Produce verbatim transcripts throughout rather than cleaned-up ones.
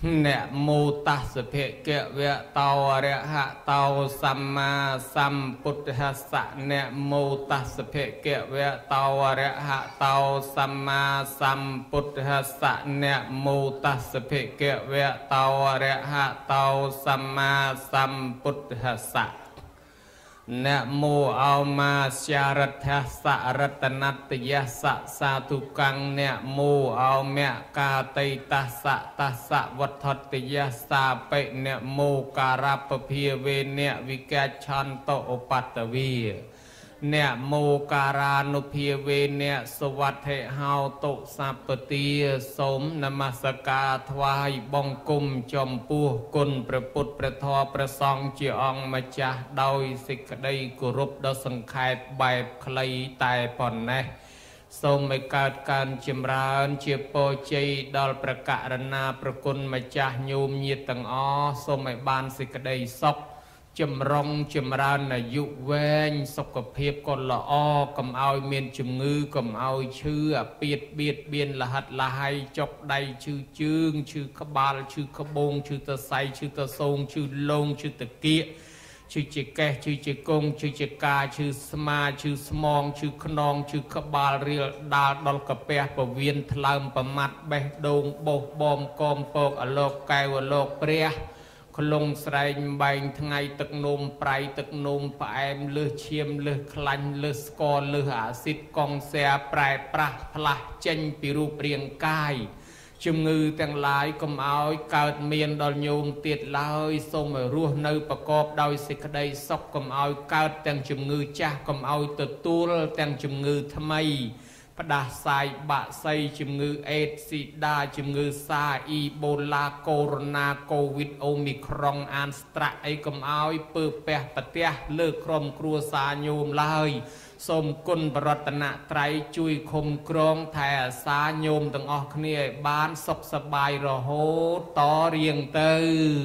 เนโมตัสสะเพเกเวะเตาอระหะเตาสัมมาสัมพุทธัสสะเนโมตัสสะเพเกเวะเตาอระหะเตาสัมมาสัมพุทธัสสะเนโมตัสสะเพเกเวะเตาอระหะเตาสัมมาสัมพุทธัสสะนะโมเอามาชารัตสะรัตนัตยะสะสาธุกังนะโมเอาเมะกาติตัสสะตัสสะวัฏฏตยะสาเปนะโมการัปเพียเวเนวิกาชันโตอุปัตตวีเนโมการานุเพียเวเนสวัสเทหาตุสัพปติสมนมัสการถวายบังคุมจอมปูกุลพระพุทธพระธรรมพระสงฆ์เจียองมาจ้าโดยสิกได้กุรุปดสังขารแบบคลีแต่ปอนเนสมไม่เกิดการจิมรานเจียโปจีดอลประกาศนาประคุณมาจ้าโยมยีตังอ้อสมไม่บานสิกได้ซบจำรองจำรานอายุเวงสกเพียบก่อนละอ้อกำเอาเมียนจุงือกำเอาเชื่อเปียดเบียดเบียนละหัดละให้จกใดชื่อจึงชื่อขบาลชื่อขบงชื่อตะไซชื่อตะทรงชื่อลงชื่อตะเกียชื่อเจแกชื่อเจกงชื่อเจกาชื่อสมาชื่อสมองชื่อขนองชื่อขบาลเรียดาดอลกระเปียประเวียนทลามประมัดเบดงโบบอมกอมโปกอโลกไกวโลกเปรียคลงใส่ใบทั้งไงตึกนมไพรตึกนมปลายเลือเชียมเลือคลันเลือสกอเลืออาซิดกองเสียปลายปราพละเจนปิรูเปรียงกายจุงือแต่งลายกำเอาเกิดเมียนดอลโยมเตียดลายทรงรัวในประกอบโดยสิกได้ซอกกำเอาเกิดแต่งจุงือจ้ากำเอาตัวตัวแต่งจุงือทำไมปดาไซบะไซจุงือเอดซิดาจุงือซาอีโบลาโคโรนาโควิดโอมิครองอันสตระไอกำเอาเปิดแปะปะเตียเลิกครมครัวสาโยมเลยสมกุลปรัตนะไตรจุยคมกรองแถสาโยมตั้งออกเนี่ยบ้านสบสบายรอโหต่อเรียงเตอ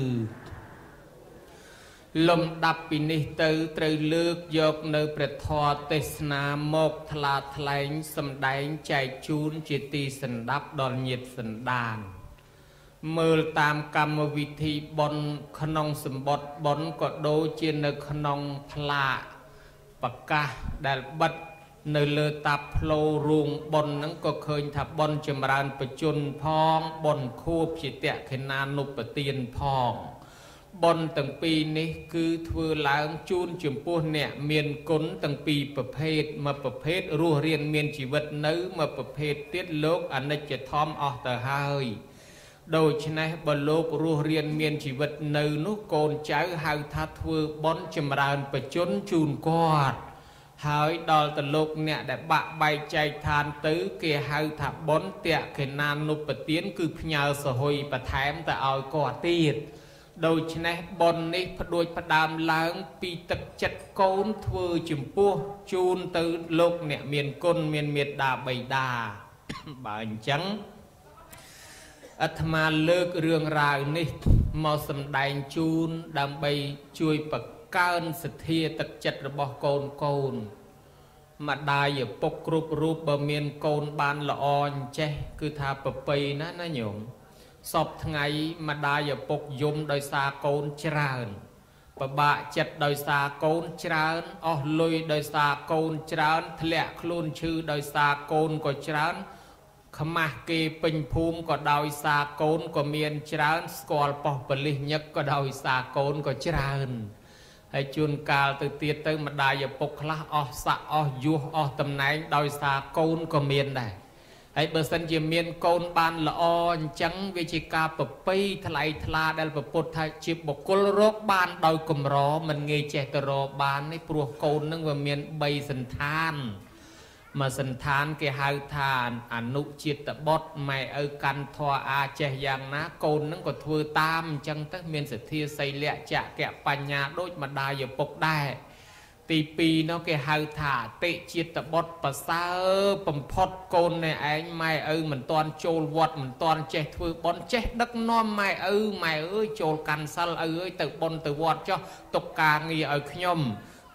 ลมดับปินิเตอเตยเลือกยกในประทอเตสนามกทลาทลายสำได้ใจจูนจิตีสันดับดอนเย็ดสันดานเมื่อตามกรรมวิธีบนขนองสมบทบนก็โดเจนในขนองพลาปากกาได้บัดในเลือตับโลรุงบนนั้นก็เคยทับบนจมรานประจุนพองบนคูบจิตเตะขนานุปเตียนพองบนตั้งปีนี้คือเถื่อล้างจูนจุ่มปูเนี่ยเมียนก้นตั้งปีประเภทมาประเภทรู้เรียนเมียนชีวิตนื้อมาประเภทเตี้ยโลกอันนั้นจะทอมออกแต่หายโดยฉะนั้นบนโลกรู้เรียนเมียนชีวิตนื้อนุโกนเจ้าหาทัดเถื่อบนจำรานประจุนจูนกอดหายดอลตลกเนี่ยได้บะใบใจทานตื้อเกี่ยหาทับบนเตะขนานุปเตียนคือพญาสหอยประแถมแต่เอากอดตีดโดยฉะนั้นบนนี้พโดยพดามล้างปีตักจัดโกนเถื่อจุ่มปูจูนตื้อโลกเนี่ยเมียนก้นเมียนเมียดาใบดาบางจังอัตมาเลิกเรื่องราวนี้มาสำแดงจูนดำใบช่วยประการสเทียตักจัดระบบโกนโกนมาได้อย่าปกรูปรูปบะเมียนโกนบานละออนเจคือทาปะปีนะนะโยมสอบไงมาได้อย่าปกยมโดยสาโกนจราณปะบะจัดโดยสาโกนจราณอ๋อลุยโดยสาโกนจราณทะเลคลุนชื่อโดยสาโกนก็จราณขมาเกปิญภูมิก็โดยสาโกนก็เมียนจราณสกอลปอปลิยักก็โดยสาโกนก็จราณให้จุนกาลตื่นเตียตื่นมาได้อย่าปกคลาอ๋อสะอ๋อยัวอ๋อตำแหน่งโดยสาโกนก็เมียนได้ให้เบอร์สันเจียเมียนโกนบานละออนจังวิจิกาปปีทลายทลาได้ปปุถะจิบกลโรคบานโดยกลมรอมันเงยเจตรอบานในปลวกโกนนั่งว่าเมียนใบสันทานมาสันทานเกหาทานอนุจิตบดไม่เออกันทออาเจยังนะโกนนั่งก็ทัวตามจังตั้งเมียนสัตย์ใส่เละจะแกะปัญญาโดยมาได้อย่าปกได้ตีปีเนาะแกหาถาเตะจิตบดภาษาปมพดโกนในไอ้ไม่เออเหมือนตอนโจลวัดเหมือนตอนเจ็ดถือบอลเจ็ดดักน้อมไม่เออไม่เออโจลกันซัลเออแต่บอลแต่วัดเจ้าตกกางีเออขยม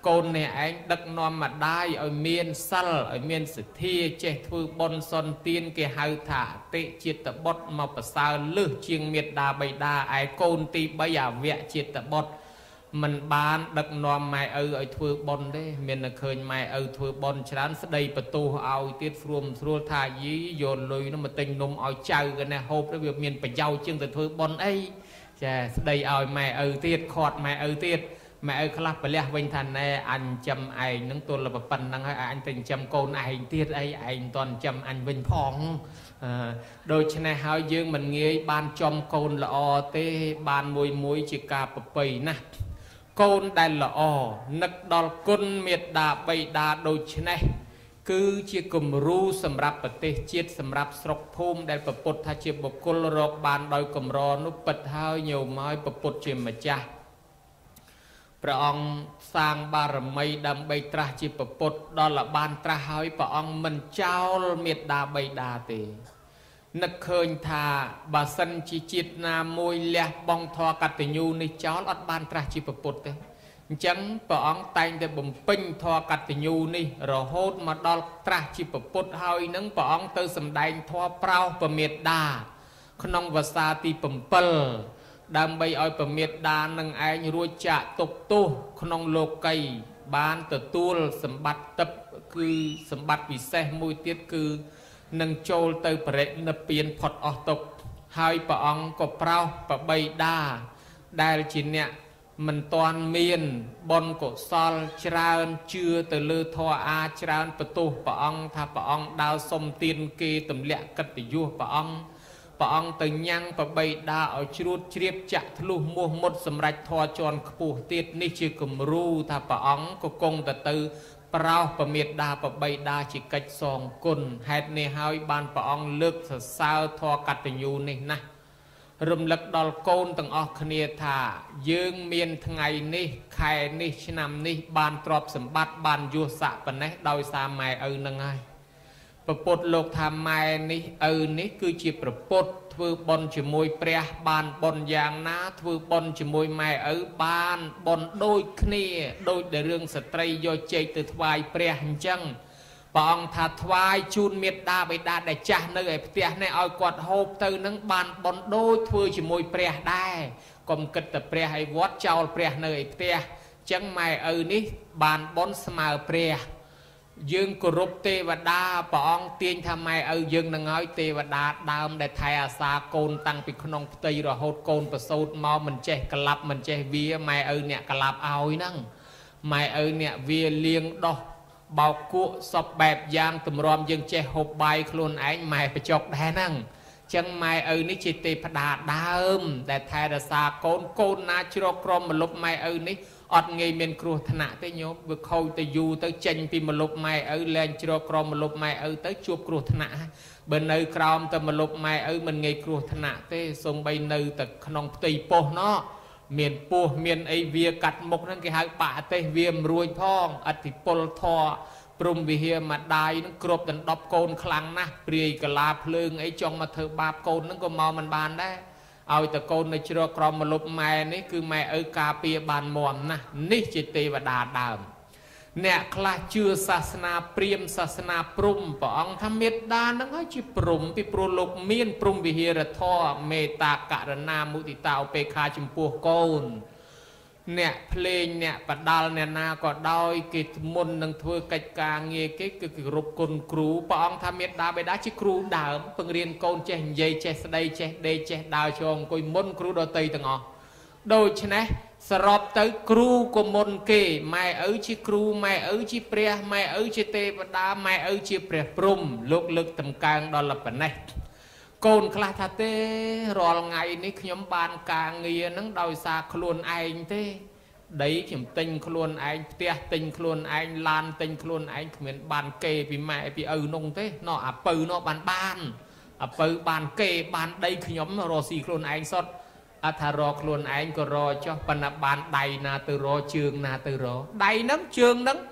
កូននេះឯងដឹកនាំមកដាយឲ្យមានសិលឲ្យមានសទ្ធាចេះធ្វើបុណ្យសន្តានគេហៅថាអតិជាតិបុត្រមកប្រសើរលើសជាងមេត្តាបិតាឯកូនទីបីអវៈជាតិបុត្រមិនបានដឹកនាំម៉ែឪឲ្យធ្វើបុណ្យទេមានតែឃើញម៉ែឪធ្វើបុណ្យច្រើនស្ដីបន្ទោសឲ្យទៀតស្រួលស្រួលថាយីយកលុយនោះមកទិញនំឲ្យចៅកណែហូបទៅវាមានប្រយោជន៍ជាងទៅធ្វើបុណ្យអីចាស្ដីឲ្យម៉ែឪទៀតខាត់ម៉ែឪទៀតម៉ែឪខ្លះប្រលះវិញថាណែអញចាំឯងនឹងទល់ប៉ុណ្្នឹងហើយអញទៅចាំកូនឯងទៀតអីឯងមិនទាន់ចាំអញវិញផងដូច្នេះហើយយើងមិនងាយបានចំកូនល្អទេបានមួយមួយជាការប្រពៃណាស់កូនដែលល្អនឹកដល់គុណមេត្តាបិតាដូច្នេះគឺជាគំរូសម្រាប់ប្រទេសជាតិសម្រាប់ស្រុកភូមិដែលប្រពុតថាជាបុគ្គលរកបានដោយកម្រនោះពិតហើយញោមហើយប្រពុតជាម្ចាស់ព្រះអង្គសាងបារមីដើម្បីត្រាស់ជាប្រពុតដល់បានត្រាស់ហើយព្រះអង្គមិនចោលមេត្តាបិតាទេនឹកឃើញថាបើសិនជាជាតិណាមួយលះបង់ធម៌កតញ្ញូនេះចោលអត់បានត្រាស់ជាប្រពុតទេអញ្ចឹងព្រះអង្គតែងតែបំពេញធម៌កតញ្ញូនេះរហូតមកដល់ត្រាស់ជាប្រពុតហើយនឹងព្រះអង្គទៅសម្ដែងធម៌ប្រោសពមេត្តាក្នុងវស្សាទីbảyដើម្បីឲ្យពមេត្តានឹងឯងរួចចាកទុក្ខទោសក្នុងលោកីបានទទួលសម្បត្តិទឹកគឺសម្បត្តិពិសេសមួយទៀតគឺនឹងចូលទៅបរិនិព្វានផុតអស់ទុក្ខហើយព្រះអង្គក៏ប្រោសបបិតាដែលជាអ្នកមិនទាន់មានបុណ្យកុសលច្រើនជឿទៅលើធម៌អាច្រើនបន្ទោសព្រះអង្គថាព្រះអង្គដើរសុំទានគេទម្លាក់កិត្តិយសព្រះអង្គព្រះអង្គទៅញ៉ាំងបបិតាឲ្យជ្រួតជ្រាបចាក់ធ្លុះមោះមុតសម្រាប់ធម៌ជាន់ខ្ពស់ទៀតនេះជាគំរូថាព្រះអង្គក៏គង់ទៅទៅប្រោសពមេត្តាបបិតាជាកិច្ចសងគុណហេតុនេះហើយបានព្រះអង្គលើកសរសើរធម៌កតញ្ញូនេះណាស់រំលឹកដល់កូនទាំងអស់គ្នាថាយើងមានថ្ងៃនេះខែនេះឆ្នាំនេះបានទ្រព្យសម្បត្តិបានយសស័កប៉ុណ្ណេះដោយសារម៉ែឪនឹងហើយប្រពុតលោកថាម៉ែនេះឪនេះគឺជាប្រពុតធ្វើបុណ្យជាមួយព្រះបានបុណ្យយ៉ាងណាធ្វើបុណ្យជាមួយម៉ែឪបានបុណ្យដូចគ្នាដូចដែលរឿងស្ត្រីយកចេកទៅថ្វាយព្រះអញ្ចឹងព្រះអង្គថាថ្វាយជូនមេត្តាបិតាដែលចាស់នៅឯផ្ទះនេះឲ្យគាត់ហូបទៅនឹងបានបុណ្យដូចធ្វើជាមួយព្រះដែរកុំគិតតែព្រះឲ្យវត្តចោលព្រះនៅឯផ្ទះអញ្ចឹងម៉ែឪនេះបានបុណ្យស្មើព្រះយើងគោរពទេវតាព្រះអង្គទាញថាម៉ែឪយើងនឹងឲ្យទេវតាដើមដែលថែអាសាកូនតាំងពីក្នុងផ្ទៃរហូតកូនប្រសូតមកមិនចេះក្លាប់មិនចេះវាម៉ែឪអ្នកក្លាប់ឲ្យហ្នឹងម៉ែឪអ្នកវាលៀងដោះបោកគក់សពបែបយ៉ាងទម្រាំយើងចេះហូបបាយខ្លួនឯងម៉ែបចុកដែរហ្នឹងចឹងម៉ែឪនេះជាទេវតាដើមដែលថែរក្សាកូនកូនណាជ្រកក្រមមលុបម៉ែឪនេះអត់ងាយមានគ្រោះថ្នាក់ទេញោមវាខូចទៅយូរទៅចេញពីមលុបម៉ែឪលែងជ្រកក្រមមលុបម៉ែឪទៅជួបគ្រោះថ្នាក់បើនៅក្រោមទៅមលុបម៉ែឪមិនងាយគ្រោះថ្នាក់ទេសូម្បីនៅតែក្នុងផ្ទៃពោះណោះមានពោះមានអីវាកាត់មុខហ្នឹងគេហៅបាក់ទេសវាមិនរួចផងអធិពលធរព្រំវិហារម្ដាយនឹងគ្របដណ្ដប់កូនខ្លាំងណាស់ព្រាយកលាភ្លើងអីចង់មកធ្វើបាបកូនហ្នឹងក៏មកមិនបានដែរឲ្យតកូននៅជ្រកក្រមមលុបម៉ែនេះគឺម៉ែឪការពារបានមាំណាស់នេះជាទេវតាដើមអ្នកខ្លះជឿសាសនាព្រាហ្មណ៍សាសនាព្រំព្រះអង្គថាមេត្តានឹងហើយជាព្រំពីព្រោះលោកមានព្រំវិហារធម៌មេត្តាករុណាមុទិតាឧបេក្ខាចំពោះកូនអ្នកភ្លេងអ្នកបដាល់អ្នកណាក៏ដោយគេមុននឹងធ្វើកិច្ចការងារគេគឺគោរពគុណគ្រូព្រះអង្គថាមេត្តាបិតាជាគ្រូដើមពង្រៀនកូនចេះនិយាយចេះស្ដីចេះដេកចេះដើរចងអង្គុយមុនគ្រូដតីទាំងអស់ដូច្នេះសរុបទៅគ្រូក៏មុនគេម៉ែឪជាគ្រូម៉ែឪជាព្រះម៉ែឪជាទេវតាម៉ែឪជាព្រះព្រំលោកលើកតម្កើងដល់ប៉ុណ្ណេះកូនខ្លះថាទេរាល់ថ្ងៃនេះខ្ញុំបានការងារហ្នឹងដោយសារខ្លួនឯងទេដីខ្ញុំទិញខ្លួនឯងផ្ទះទិញខ្លួនឯងឡានទិញខ្លួនឯងគ្មានបានគេពីម៉ែពីឪនោះទេណោះអាពៅនោះបានបានអាពៅបានគេបានដីខ្ញុំរកស៊ីខ្លួនឯងសុទ្ធអថារកខ្លួនឯងក៏រកចុះប៉ុន្តែបានដៃណាទៅរកជើងណាទៅរកដៃហ្នឹងជើងហ្នឹង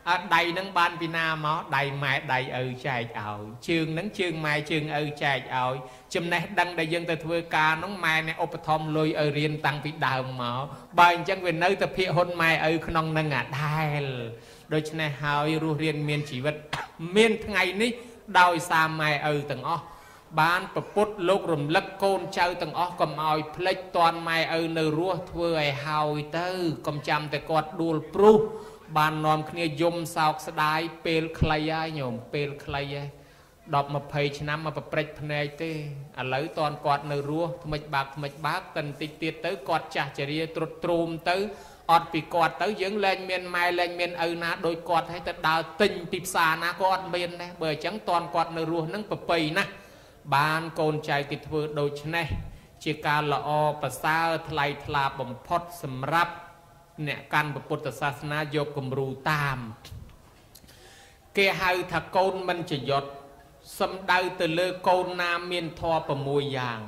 đầy nâng ban vì na máu đầy mẹ đầy ở chạy ảo chương nâng chương mai chương ở chạy ảo chùm này đăng đầy dân từ thưa ca nóng mai này ốp thom lôi ở riêng tăng vì đào máu bài chẳng về nơi tập hiện hôn mai ở khăn nâng à đài đôi chân này hỏi ru riêng miên chỉ vật miên ngày ní đòi xa mai ở tầng ó bán bậc bút lúc rùm lắc côn trao tầng ó cầm oi plek toàn mai ở nơi rùa thưa ai hào tư cầm chăm tại quạt đuôi pru bàn nòm kia dùm sao sẽ đai pel clay ai nhổm pel clay ai đọc một page năm mà bậc plek này tê à lấy toàn quạt nơi rùa mịch bạc mịch bác tần tịch tiết tới quạt chả chả ria trút trùm tới ọt bị quạt tới dưỡng lên miền mai lên miền ơi ná đôi quạt hay ta đào tình tịp xa ná có ọt miền này bởi chẳng toàn quạt nơi rùa nâng bậc pầy ná bàn côn trai tịch vừa đôi chân này chỉ ca là o bà xa thay thla bầm phót sầm rắp nè căn bậc bộtศาสนา vô cùng rù tam kê hai thà côn mình chỉ giọt xâm đau từ lơ côn nam miền thoa bờ mùi giàng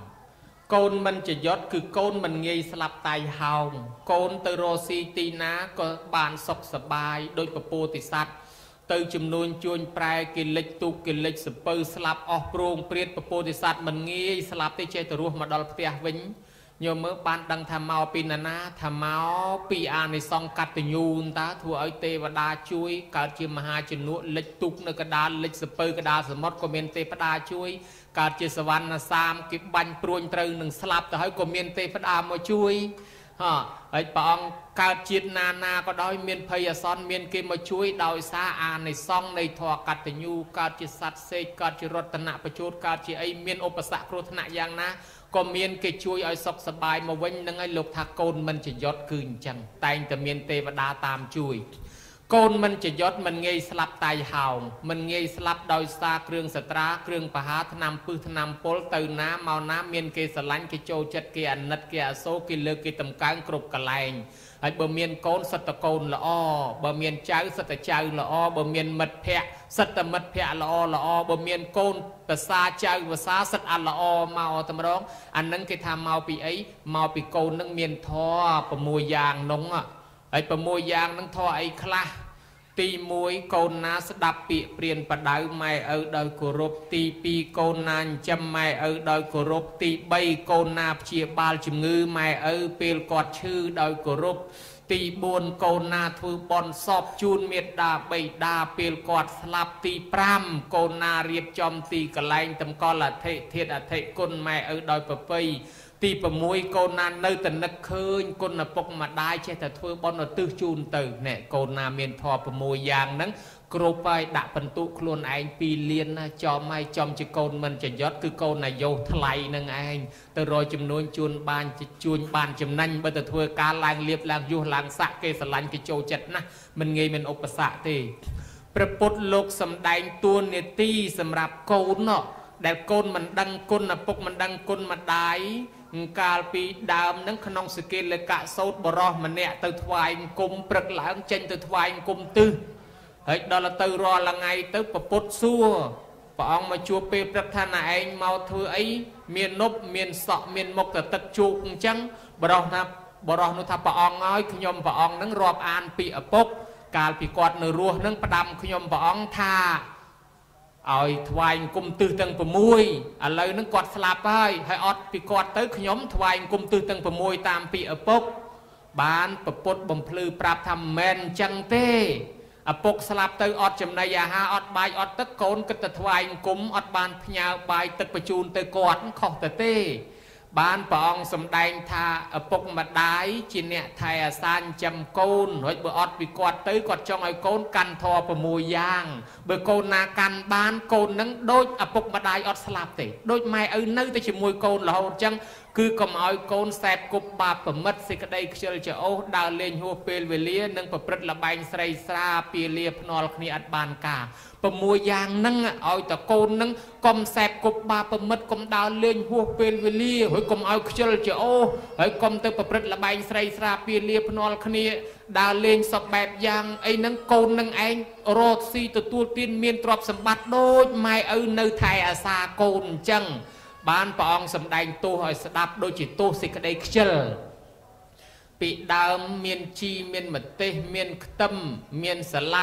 côn mình chỉ giọtคือcôn mình nghi slap tai hào côn từ rosi tina có bàn sọc sập bài đôi bậc bồ tát sát từ chùm nuôn chuôn prai kỳ lịch tu kỳ lịch sập pơ slap off prong priết bậc bồ tát sát mình nghi slap tê chơi từ ruột mà đòi tia vĩnh nhờ mơ ban đăng tham mau pin na tham mau pi anใน song កាត់តញូនតាធ្វើឲ្យទេវតាជួយកើតជាមហាជំនួសលិចទុកនៅកដាលលិចសពើកដាលសមុទ្រក៏មានទេវតាជួយកើតជាសវណ្ណសាមគេបាញ់ព្រួញត្រូវនឹងស្លាប់ទៅហើយក៏មានទេវតាមកជួយហ៎ហើយព្រះអង្គកើតជាតិណាណាក៏ដោយមានភ័យអាសន្នមានគេមកជួយដោយសារអានិសង្ឃនៃធម៌កតញ្ញូកើតជាសត្វសេកកើតជារតនៈបញ្ជូតកើតជាអីមានឧបសគ្គគ្រោះថ្នាក់យ៉ាងណាក៏មានគេជួយឲ្យសុខសប្បាយមកវិញនឹងឲ្យលោកថាកូនមិនចយត់គឺអញ្ចឹងតែងតែមានទេវតាតាមជួយកូនមិនចយត់មិនងាយស្លាប់តៃហោងមិនងាយស្លាប់ដោយសារគ្រឿងសត្រាគ្រឿងបហាថ្នាំពឹសថ្នាំពុលទៅណាមកណាមានគេស្រឡាញ់គេចូលចិត្តគេអាណិតគេអាសូរគេលើកគេតម្កើងគ្រប់កន្លែងហើយបើមានកូនសិតតកូនល្អបើមានចៅសិតតចៅល្អបើមានមិត្តភ័ក្តិសិតតមិត្តភ័ក្តិល្អល្អបើមានកូនភាសាចៅភាសាសិតអត់ល្អមកតែម្ដងអានឹងគេថាមកពីអីមកពីកូននឹងមានធម៌6យ៉ាងនោះហើយ6យ៉ាងនឹងធម៌អីខ្លះទីmộtកូនណាស្ដាប់ពាក្យព្រានបដៅម៉ែឪដោយគោរពទីពីរកូនណាចិញ្ចឹមម៉ែឪដោយគោរពទីបីកូនណាព្យាបាលជំងឺម៉ែឪពេលគាត់ឈឺដោយគោរពទីបួនកូនណាធ្វើបន់សពជូនមេត្តាបិតាពេលគាត់ស្លាប់ទីប្រាំកូនណារៀបចំទីកន្លែងតម្កល់អធិធាតុអធិគុណម៉ែឪដោយប្រពៃទី6កូនណានៅតែនឹកឃើញគុណឪពុកម្ដាយចេះតែធ្វើបន់ឧទ្ទិសជូនទៅណែកូនណាមានធម៌6យ៉ាងហ្នឹងគ្រប់ហើយដាក់បន្ទុកខ្លួនឯងពីរលានណាចំហើយចំជាកូនមិនចយត់គឺកូនណាយោថ្លៃនឹងឯងទៅរយចំនួនជួនបានជួនបានចំណេញបើទៅធ្វើការឡើងលៀបឡើងយុះឡើងស័កគេស្រឡាញ់គេចូលចិត្តណាមិនងាយមានឧបសគ្គទេព្រះពុទ្ធលោកសម្ដែងតួនាទីសម្រាប់កូនណោះដែលកូនមិនដឹងគុណឪពុកមិនដឹងគុណម្ដាយកាលពីដើមនឹងក្នុងសកេលកៈសោតបរោះម្នាក់ទៅថ្វាយអង្គមព្រឹកឡើងចេញទៅថ្វាយអង្គមទិសហើយដល់ទៅរាល់ថ្ងៃទៅប្រពុតសួរព្រះអង្គមកជួបពេលព្រឹកថាណែឯងមកធ្វើអីមាននប់មានសក់មានមុខទៅទឹកជោគអញ្ចឹងបរោះថាបរោះនោះថាព្រះអង្គហើយខ្ញុំព្រះអង្គនឹងរាប់អានពីឪពុកកាលពីគាត់នៅរស់នឹងផ្ដាំខ្ញុំព្រះអង្គថាឲ្យថ្វាយអង្គមទិសទាំង6ឥឡូវហ្នឹងគាត់ស្លាប់ហើយហើយអត់ពីគាត់ទៅខ្ញុំថ្វាយអង្គមទិសទាំង6តាមពីឪពុកបានប្រពុតបំភ្លឺប្រាប់ថាមិនមែនអញ្ចឹងទេឪពុកស្លាប់ទៅអត់ចំណីអាហារអត់បាយអត់ទឹកកូនគិតតែថ្វាយអង្គមអត់បានផ្ញើបាយទឹកបញ្ជូនទៅគាត់ខុសទៅទេបានព្រះអង្គសម្ដែងថាឪពុកម្ដាយជាអ្នកថែអាសាចិញ្ចឹមកូនរួចបើអត់ពីគាត់ទៅគាត់ចង់ឲ្យកូនកាន់ធម៌6យ៉ាងបើកូនណាកាន់បានកូននឹងដូចឪពុកម្ដាយអត់ស្លាប់ទេដូចម៉ែឪនៅតែជាមួយកូនរហូតអញ្ចឹងគឺកុំឲ្យកូនសែបគប់បាបប្រមិតសេចក្តីខ្ជិលច្រអូសដើរលេងហួសពេលវេលានិងប្រព្រឹត្តល្បែងស្រីស្រាពាលាភ្នាល់គ្នាអត់បានការ6យ៉ាងហ្នឹងឲ្យតកូនហ្នឹងកុំសែបគប់បាបប្រមិតកុំដើរលេងហួសពេលវេលាហើយកុំឲ្យខ្ជិលច្រអូសហើយកុំទៅប្រព្រឹត្តល្បែងស្រីស្រាពាលាភ្នាល់គ្នាដើរលេងសពបែបយ៉ាងអីហ្នឹងកូននឹងឯងរកស៊ីទទួលទានមានទ្រព្យសម្បត្តិដូចម៉ែឪនៅថែអាសាកូនអញ្ចឹងបានព្រះអង្គសម្ដែងទោសឲ្យស្ដាប់ដូចជាទោសសេចក្តីខ្ជិលពីដើមមានជីមានម្ទេសមានខ្ទឹមមានសាឡាត់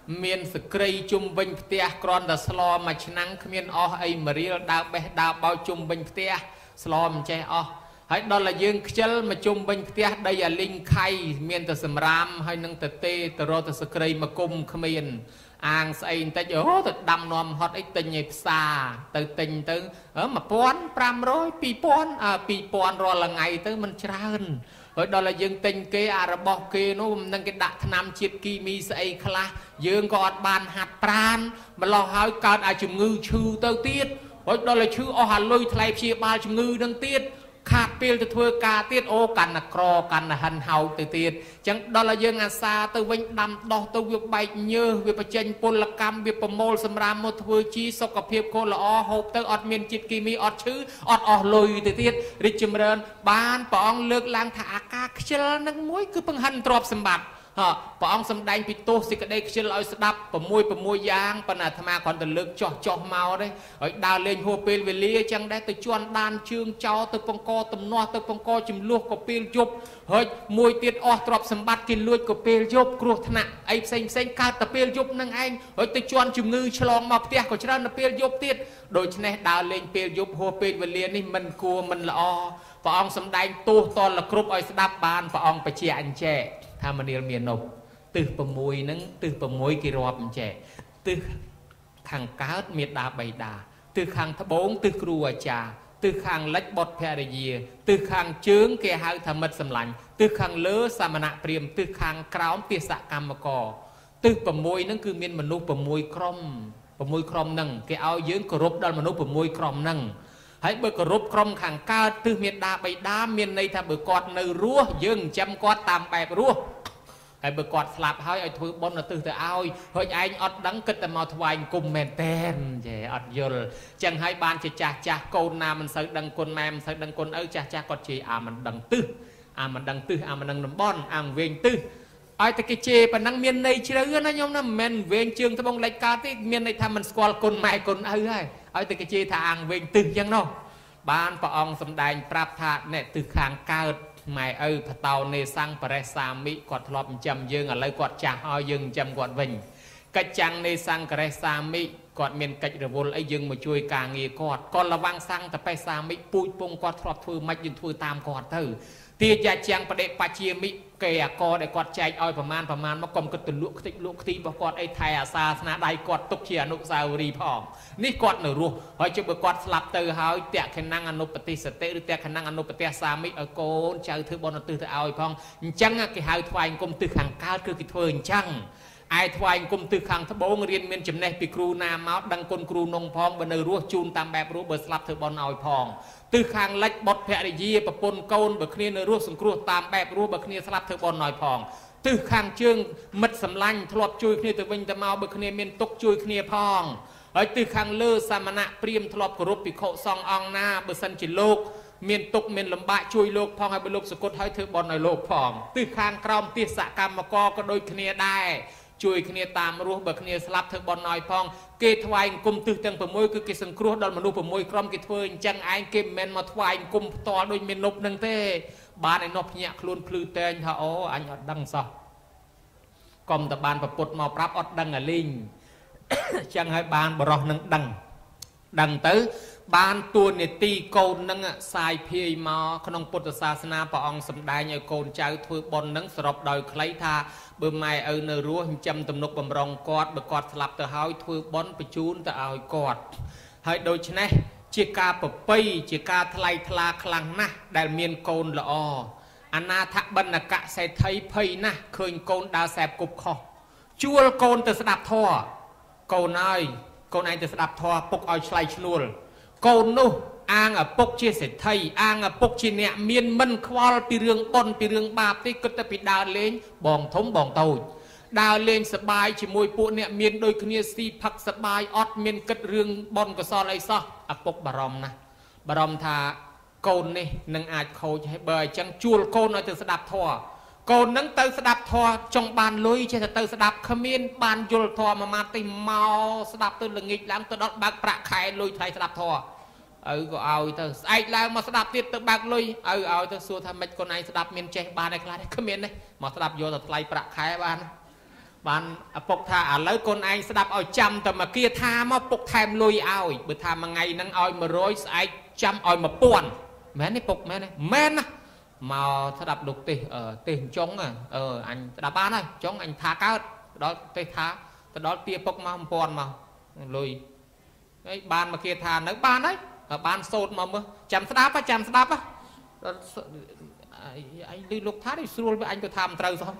មានសក្រីជុំវិញផ្ទះក្រនតែស្លមួយឆ្នាំងគ្មានអស់អីមរៀលដើរបេះដើរបោជុំវិញផ្ទះស្លមិនចេះអស់ហើយដល់តែយើងខ្ជិលមកជុំវិញផ្ទះដីអាលីងខៃមានតែសម្រាមហើយនឹងទៅទេទៅរកទៅសក្រីមកគុំគ្មានអាងស្អីបន្តិចអូទៅដាំនាំហត់អីទិញឲ្យផ្សារទៅទិញទៅmột nghìn năm trămពីរពាន់អើពីរពាន់រាល់ថ្ងៃទៅมันច្រើនហើយដល់តែយើងទិញគេអារបស់គេនោះនឹងគេដាក់ថ្នាំជាតិគីមីស្អីខ្លះយើងក៏អត់បានហាត់ប្រានម្លោះហើយកើតឲ្យជំងឺឈឺទៅទៀតហើយដល់តែឈឺអស់អាលុយថ្លៃព្យាបាលជំងឺនឹងទៀតខាតពេលទៅធ្វើការទៀតអូកាន់តែក្រកាន់តែហិនហោចទៅទៀតអញ្ចឹងដល់ឲ្យយើងអាសាទៅវិញដាំដោះទៅវាបែកញើសវាបញ្ចេញពលកម្មវាប្រមូលសម្រាមមកធ្វើជីសុខភាពក៏ល្អហូបទៅអត់មានជាតិគីមីអត់ឈឺអត់អស់លុយទៅទៀតរីកចម្រើនបានព្រះអង្គលើកឡើងថាអាការខ្ជិលនឹងមួយគឺបង្ហាញទ្រព្យសម្បត្តិព្រះអង្គសម្ដែងពីទោសសេចក្តីខ្ជិលឲ្យស្ដាប់6 6យ៉ាងប៉ុន្តែអាត្មាគ្រាន់តែលើកចោះចោះមកទេហើយដើរលេងហួសពេលវេលាអញ្ចឹងដែរទៅជន់ដានជើងចោលទៅបង្កទំនាស់ទៅបង្កចំនួនក៏ពេលយប់ហើយមួយទៀតអស់ទ្រព្យសម្បត្តិគេលួចក៏ពេលយប់គ្រោះថ្នាក់អីផ្សេងផ្សេងកើតតែពេលយប់នឹងឯងហើយទៅជន់ជំងឺឆ្លងមកផ្ទះក៏ច្រើនតែពេលយប់ទៀតដូច្នេះដើរលេងពេលយប់ហួសពេលវេលានេះមិនគួរមិនល្អព្រះអង្គសម្ដែងទោសតលគ្រប់ឲ្យស្ដាប់បានព្រះអង្គបញ្ជាក់អញ្ចែកថាមនាលមាននោះទិស6ហ្នឹងទិស6គេរាប់អញ្ចេះទិសខាងកើតមេដាបៃតាទិសខាងត្បូងទិសគ្រូអាចារ្យទិសខាងលិចបុត្រភរិយាទិសខាងជើងគេហៅថាមិត្តសម្លាញ់ទិសខាងលើសាមណៈព្រាហ្មណ៍ទិសខាងក្រោមទាសកម្មករទិស6ហ្នឹងគឺមានមនុស្ស6ក្រុម6ក្រុមហ្នឹងគេឲ្យយើងគោរពដល់មនុស្ស6ក្រុមហ្នឹងហើយបើគោរពក្រុមខាងកើតទិសមេដាបៃតាមានន័យថាបើគាត់នៅរស់យើងចិញ្ចឹមគាត់តាមបែបរស់ហើយបើគាត់ស្លាប់ហើយឲ្យធ្វើបុណ្យទៅទៅឲ្យហើយឯងអត់ដឹងគិតតែមកថ្វាយគុំមែនតែនចេះអត់យល់ចឹងហើយបានជាចាស់ចាស់កូនណាមិនសូវដឹងគុណម៉ែមិនសូវដឹងគុណឪចាស់ចាស់គាត់ជេរអាមិនដឹងទិសអាមិនដឹងទិសអាមិនដឹងតំបន់អាវែងទិសឲ្យតែគេជេរប៉ុណ្ណឹងមានន័យជ្រៅណាញោមណាមិនមែនវែងជើងត្បូងលិចកើតទេមានន័យថាមិនស្គាល់គុណម៉ែគុណឪហើយឲ្យតែគេជេរថាអាវែងទិសចឹងនោះបានព្រះអង្គសម្ដែងប្រាប់ថាអ្នកទិសខាងកើតម៉ែឪបតោនេសង្ឃបរិសាមិគាត់ធ្លាប់ចិញ្ចឹមយើងឥឡូវគាត់ចាស់ហើយយើងចិញ្ចឹមគាត់វិញកិច្ចចាំងនេសង្ឃបរិសាមិគាត់មានកិច្ចរវល់អីយើងមកជួយការងារគាត់គាត់ระวังសង្ឃតបេសាមិពូជពងគាត់ធ្លាប់ធ្វើម៉េចយើងធ្វើតាមគាត់ទៅទាយាជាងបដិបជាមិគេអាកដែលគាត់ចែកឲ្យប្រមាណប្រមាណមកកុំគិតទៅលក់ខ្ទេចលក់ខ្ទីរបស់គាត់អីថែអាសាស្នាដៃគាត់ទុកជាអនុស្សាវរីយ៍ផងនេះគាត់នៅរស់ហើយជិះបើគាត់ស្លាប់ទៅហើយតេខណៈអនុបតិសតិឬតេខណៈអនុបតិសាមិឲ្យកូនចៅធ្វើបុណ្យឧទ្ទិសទៅឲ្យផងអញ្ចឹងគេហៅថ្វាយអង្គមទិសខាងកើតគឺគេធ្វើអញ្ចឹងឯថ្វាយអង្គមទិសខាងត្បូងរៀនមានចំណេះពីគ្រូណាមកដឹងគុណគ្រូនងផងបើនៅរស់ជូនតាមបែបរស់បើស្លាប់ធ្វើបុណ្យឲ្យផងទិសខាងលិចបុត្រភរិយាប្រពន្ធកូនបើគ្នានៅរស់សង្គ្រោះតាមបែបរស់បើគ្នាស្លាប់ធ្វើបុណ្យឲ្យផងទិសខាងជើងមិត្តសម្លាញ់ធ្លាប់ជួយគ្នាទៅវិញទៅមកបើគ្នាមានទុកជួយគ្នាផងហើយទិសខាងលើសាមណៈព្រាហ្មណ៍ធ្លាប់គោរពភិក្ខុសង្ឃអង្គណាបើសិនជាលោកមានទុកមានលំបាកជួយលោកផងហើយបើលោកសគត់ហើយធ្វើបុណ្យឲ្យលោកផងទិសខាងក្រោមទាសកម្មករក៏ដូចគ្នាដែរជួយគ្នាតាមរស់បើគ្នាស្លាប់ធ្វើបុណ្យឲ្យផងគេថ្វាយអង្គមទិសទាំង6គឺគេសង្គ្រោះដល់មនុស្ស6ក្រុមគេធ្វើអញ្ចឹងឯងគេមិនមែនមកថ្វាយអង្គមផ្ទាល់ដូចមាននប់នឹងទេបានឯនោះភ្ញាក់ខ្លួនភ្លឺតែងថាអូអញអត់ដឹងសោះកុំតែបានប្រពុតមកប្រាប់អត់ដឹងអាលីងអញ្ចឹងហើយបានបរោះនឹងដឹងដឹងទៅបានតួនាទីកូននឹងសាយភាយមកក្នុងពុទ្ធសាសនាព្រះអង្គសម្ដែងឲ្យកូនចៅធ្វើបុណ្យនឹងសរុបដោយខ្លីថាបើម៉ែឪនៅរស់ចិញ្ចឹមទំនុកបំរុងគាត់បើគាត់ស្លាប់ទៅហើយធ្វើបុណ្យបញ្ជូនទៅឲ្យគាត់ហើយដូច្នេះជាការប្រពៃជាការថ្លៃថ្លាខ្លាំងណាស់ដែលមានកូនល្អអនាថបណ្ណកសេដ្ឋីភ័យណាស់ឃើញកូនដើរសែបគប់ខុសជួលកូនទៅស្ដាប់ធម៌កូនហើយកូនឯងទៅស្ដាប់ធម៌ពុកឲ្យឆ្លៃឈ្នួលកូននោះអាងឪពុកជាសេដ្ឋីអាងឪពុកជាអ្នកមានមិនខ្វល់ពីរឿងបុណ្យពីរឿងបាបទេគិតតែពីដើរលេងបងធំបងតូចដើរលេងសប្បាយជាមួយពួកអ្នកមានដូចគ្នាស៊ីផឹកសប្បាយអត់មានគិតរឿងបុណ្យកុសលអីសោះឪពុកបារម្ភណាស់បារម្ភថាកូននេះនឹងអាចខូចហើយបើអញ្ចឹងជួលកូនឲ្យទៅស្ដាប់ធម៌កូននឹងទៅស្ដាប់ធម៌ចង់បានលុយចេះតែទៅស្ដាប់គ្មានបានយល់ធម៌មួយម៉ាត់ទេមកស្ដាប់ទៅល្ងាចឡើងទៅដល់បើកប្រាក់ខែលុយថ្លៃស្ដាប់ធម៌ឪក៏ឲ្យទៅស្អែកឡើងមកស្ដាប់ទៀតទៅបើកលុយឪឲ្យទៅសួរថាម៉េចកូនឯងស្ដាប់មានចេះបានឯខ្លះគ្មានទេមកស្ដាប់យកទៅថ្លៃប្រាក់ខែបាន ban bốc tha à lấy con anh sẽ đạp ao chăm tầm mà kia tha mà bốc thèm lùi ao bữa tha mà ngày nắng ao mà rối ai chăm ao mà buồn mẹ này bốc mẹ này mẹ nè mà sẽ đạp đục tì ở tì chống à ờ anh đạp ban này chống anh tha cao đó tì tha đó tia bốc mà buồn mà lùi cái ban mà kia tha nấu ban đấy ở ban sốt mà mơ chăm sẽ đáp á chăm sẽ đáp á anh đi lục thá đi xuôi với anh có tham trâu sao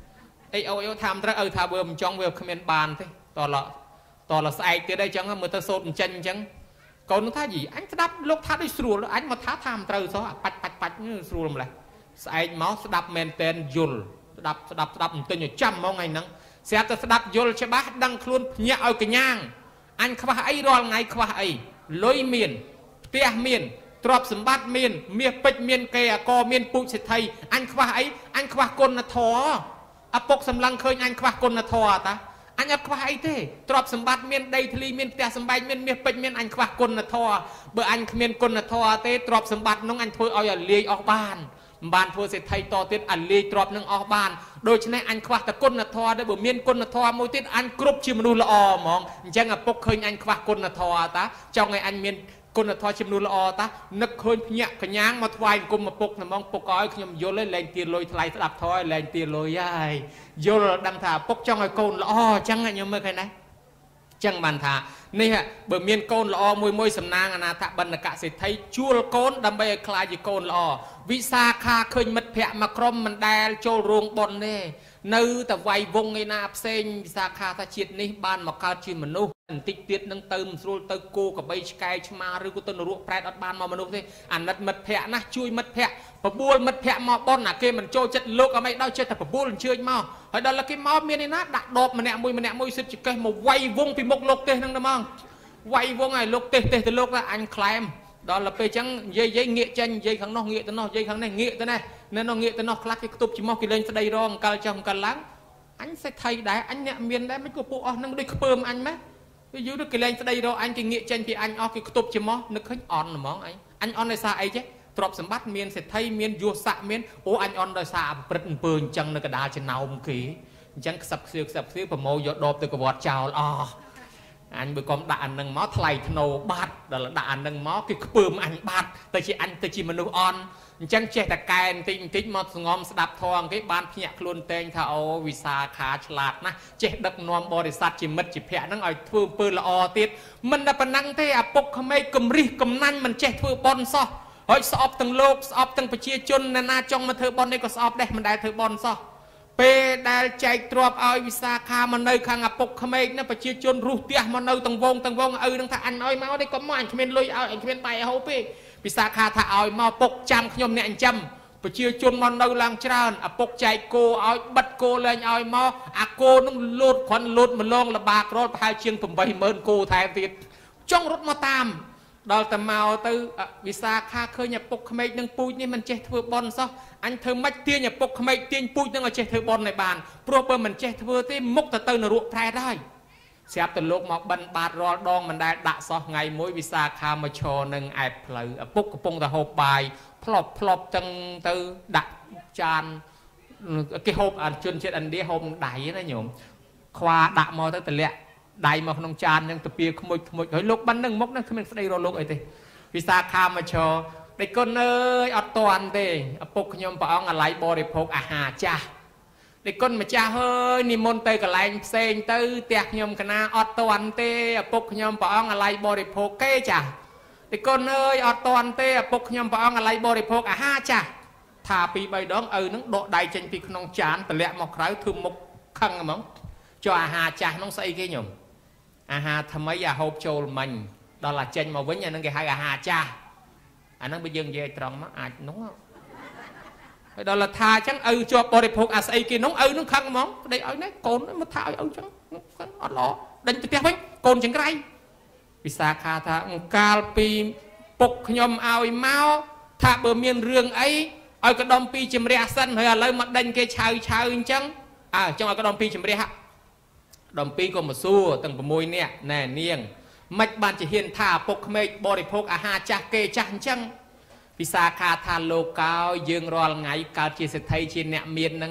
ấy ôi ôi tham trâu ơi thà bơm trong việc comment bàn thế to là to là sai tới đây chẳng mà ta sốt chân chẳng còn nó thá gì anh đáp lục thá đi xuôi anh mà thá tham trâu sao bạch bạch bạch như xuôi lại sai máu đáp men tên dùl đáp đáp đáp tên nhiều trăm máu ngày nắng sẽ ta đáp dùl cho bác đăng luôn nhẹ ở cái nhang anh khóa ấy rồi ngày khóa ấy lối miền tia miền trọp sầm bát miền miền bịch miền kè co miền bụi sẽ thay anh khóa ấy anh khóa côn là thò à bốc sầm lăng khơi anh khóa côn là thò ta anh ấp khóa ấy thế trọp sầm bát miền đây thli miền tia sầm bay miền miền bịch miền anh khóa côn là thò bữa anh miền côn là thò thế trọp sầm bátน้องanh thôiเอาอย่าเลี้ยออกบ้านบ้านthôi sẽ thay to tiết anhเลี้ยtrọpน้องออกบ้านโดยเฉพาะanh khóaแต่côn là thòได้บmiền côn là thòมวยติดanhกรุบชิมนูละอมองจังอ่ะปกเคยanh khóa côn là thò ta trong ngày anh miềnคนทอชิมนูละอตานึกเคยเนี่ยขยางมาทวายกุมมาปกนะมองปกอ้อยขยมโยนเลยแรงตีลอยทลายสลับทอยแรงตีลอยยัยโยนดังถาปกจ้องไอ้โกนละอจังไงยังไม่เคยไหนจังบันถานี่ฮะเบอร์เมียนโกนละอมวยมวยสำนางอนาถบรรณกะเศรษฐีชัวโกนดำไปคลายอยู่โกนละอวิสาขาเคยมัดแพะมากรมมันแดลโจรวงบนเนี่ยนึกแต่วัยวงไงนาเซนวิสาขาถ้าจิตนี้บ้านมาคาจิมนุษย์ติดติดนั่งเติมสูตรเติมกูกับใบสกายชมาหรือกูต้นรัวแปรอัดบ้านมามนุษย์ที่อันนั้นมัดแพะนะช่วยมัดแพะปะบัวมัดแพะมาบอนน่ะเกมันโจจัดโลกเอาไม่ได้เชื่อแต่ปะบัวมันเชื่อมาเฮ้ยดอลลาร์เกมมาเมียนี่นะดักดอกมันเนี่ยมวยมันเนี่ยมวยสุดจิกเกมาวัยวงปีมกโลกเตะนั่งนะมั่งวัยวงไงโลกเตะเตะแต่โลกละอันคลายดอลลาร์ไปจังยัยยัยเงี้ยจังยัยข้างนอกเงี้ยแต่นอกยัยข้างในเงี้ยแต่ไหนนั่นนอกเงี้ยแต่นอกคลักที่ตุบจิมอกิเลนสไลรองการจังการล้างอันใส่ไทยได้อันเนี่ยเมียนได้ไม่กูปูอ๋อนั่งด้วยเพิ่มอันไหมไปยูด้วยกิเลนสไลรออันกิเงี้ยจังที่อันอ๋อกิตุบจิมอนึกขึ้นอ่อนหรือมองไอ้อันอ่อนในซาไอ้เจ๊ตรอบสมบัติเมียนเสร็จไทยเมียนยัวสะเมียนโอ้อันอ่อนโดยซาเปิดเปิลจังในกระดาษจะเนาเมื่อกี้จังสับเสือสับเสือผมโมยดอบตัวกบฏเจ้าอ๋ออันเบอร์กอมด่านหนึ่งมอทลายธนูบาดด่านหนึ่งมอคือเปิมอันบาดแต่ชีอันแต่ชีมนุษย์อ่อนจังเจตแกนติงติงมอสงอมสดับทองที่บ้านเพียคลุนเตงถ้าเอาวิสาขาฉลาดนะเจดักนวมบริษัทจิมัดจิเพะนั่งเอาทื่อปืนละอติดมันได้ปนังเทอปกขไม่กำริกำนั่นมันเจทื่อบอลซ้อเฮ้ยสอบตั้งโลกสอบตั้งประเชียจนนานาจงมาเธอบอลได้ก็สอบได้มันได้เธอบอลซ้อเปได้ใจตรวจเอาวิสาขามันเลยขังอปกขไม่นั่นประเชียจนรูเตียมันเลยตั้งวงตั้งวงเออตั้งถ้าอันเอามาได้ก็มันเขมรลุยเอาเขมรไปเอาไปวิสาขาถ้าเอามาปกจำขยมเนี่ยจำประเชียจนมันเลยลังจานอปกใจโกเอาบัดโกเลยเอามาอาโกนั่งลุดควันลุดมันลงระบากรถพายเชียงผมใบเมินโกแทนติดจ้องรถมาตามดอลแต่มาตือวิสาขาเคยเนี่ยปกขมายนั่งปุยนี่มันเจเธอบอลซะอันเธอไม่เตี้ยเนี่ยปกขมายเตี้ยปุยนั่งเอาเจเธอบอลในบ้านโปรเปอร์มันเจเธอที่มุกตะเตอร์นรุแพร่ได้เสียบตะลุกมาบันบาดรอดองมันได้ด่าซอไงมวยวิสาขามาโชว์หนึ่งไอ้เพลย์ปุกกระปงตะหอบใบพลบพลบจังตือดักจานกี่หอบอันจนเช็ดอันเดียหอบได้นะโยมคว้าด่ามาตั้งแต่เละได้มาขนมจานยังตะเปียขโมยขโมยเฮ้ยลูกบันนึงมกนั่งขึ้นมาได้รอลูกไอ้ตีวิสาขามาโชว์ได้ก้นเอ้ยอัดตอนเต้ปุกขยมปองอะไรบริโภคอาหารจ้าได้ก้นมาจ้าเฮ้ยนิมนต์เตยกับแรงเซนเตยเตียขยมคณะอัดตอนเต้ปุกขยมปองอะไรบริโภคเก้จ้าได้ก้นเอ้ยอัดตอนเต้ปุกขยมปองอะไรบริโภคอาหารจ้าถ้าปีใบดองเออนั่งโดดได้เจนปีขนมจานแต่เละหมกไร้ทุ่มหมกขังมั้งจ้าอาหารจ้าน้องใส่กี่ยมอาหารทำไมอย่าหอบโจลมันดอลลาร์เจนมาวิ่งอย่างนั้นก็ให้อาหารจ้าอันนั้นไปยืนเย่ตรงมั้งอาจน้องดอลลาร์ทาจังเออจบบริโภคอาศัยกินน้องเออน้องขังมั้งได้เอาเนี่ยโกนมาถ่ายเอาจังอัดหล่อดันไปเตี้ยไปโกนจังไรวิสาขาทางกาลปีปกขยมเอาเมาถ้าเบอร์เมียนเรื่องไอ้เอากระดมปีจิมเรียสันเฮ้ยเลยมาดันเกชายชายจังอ่าจังเอากระดมปีจิมเรียฮะดมปีก็มาสู้ตั้งประมวยเนี่ยแน่เนียงไม่บานจะเห็นท่าปกเมย์บริโภคอาหารจากเกจังจังวิสาขาทานโลกายืงรอลไงการจีสไทยจีเนี่ยเมียนนั่งอะ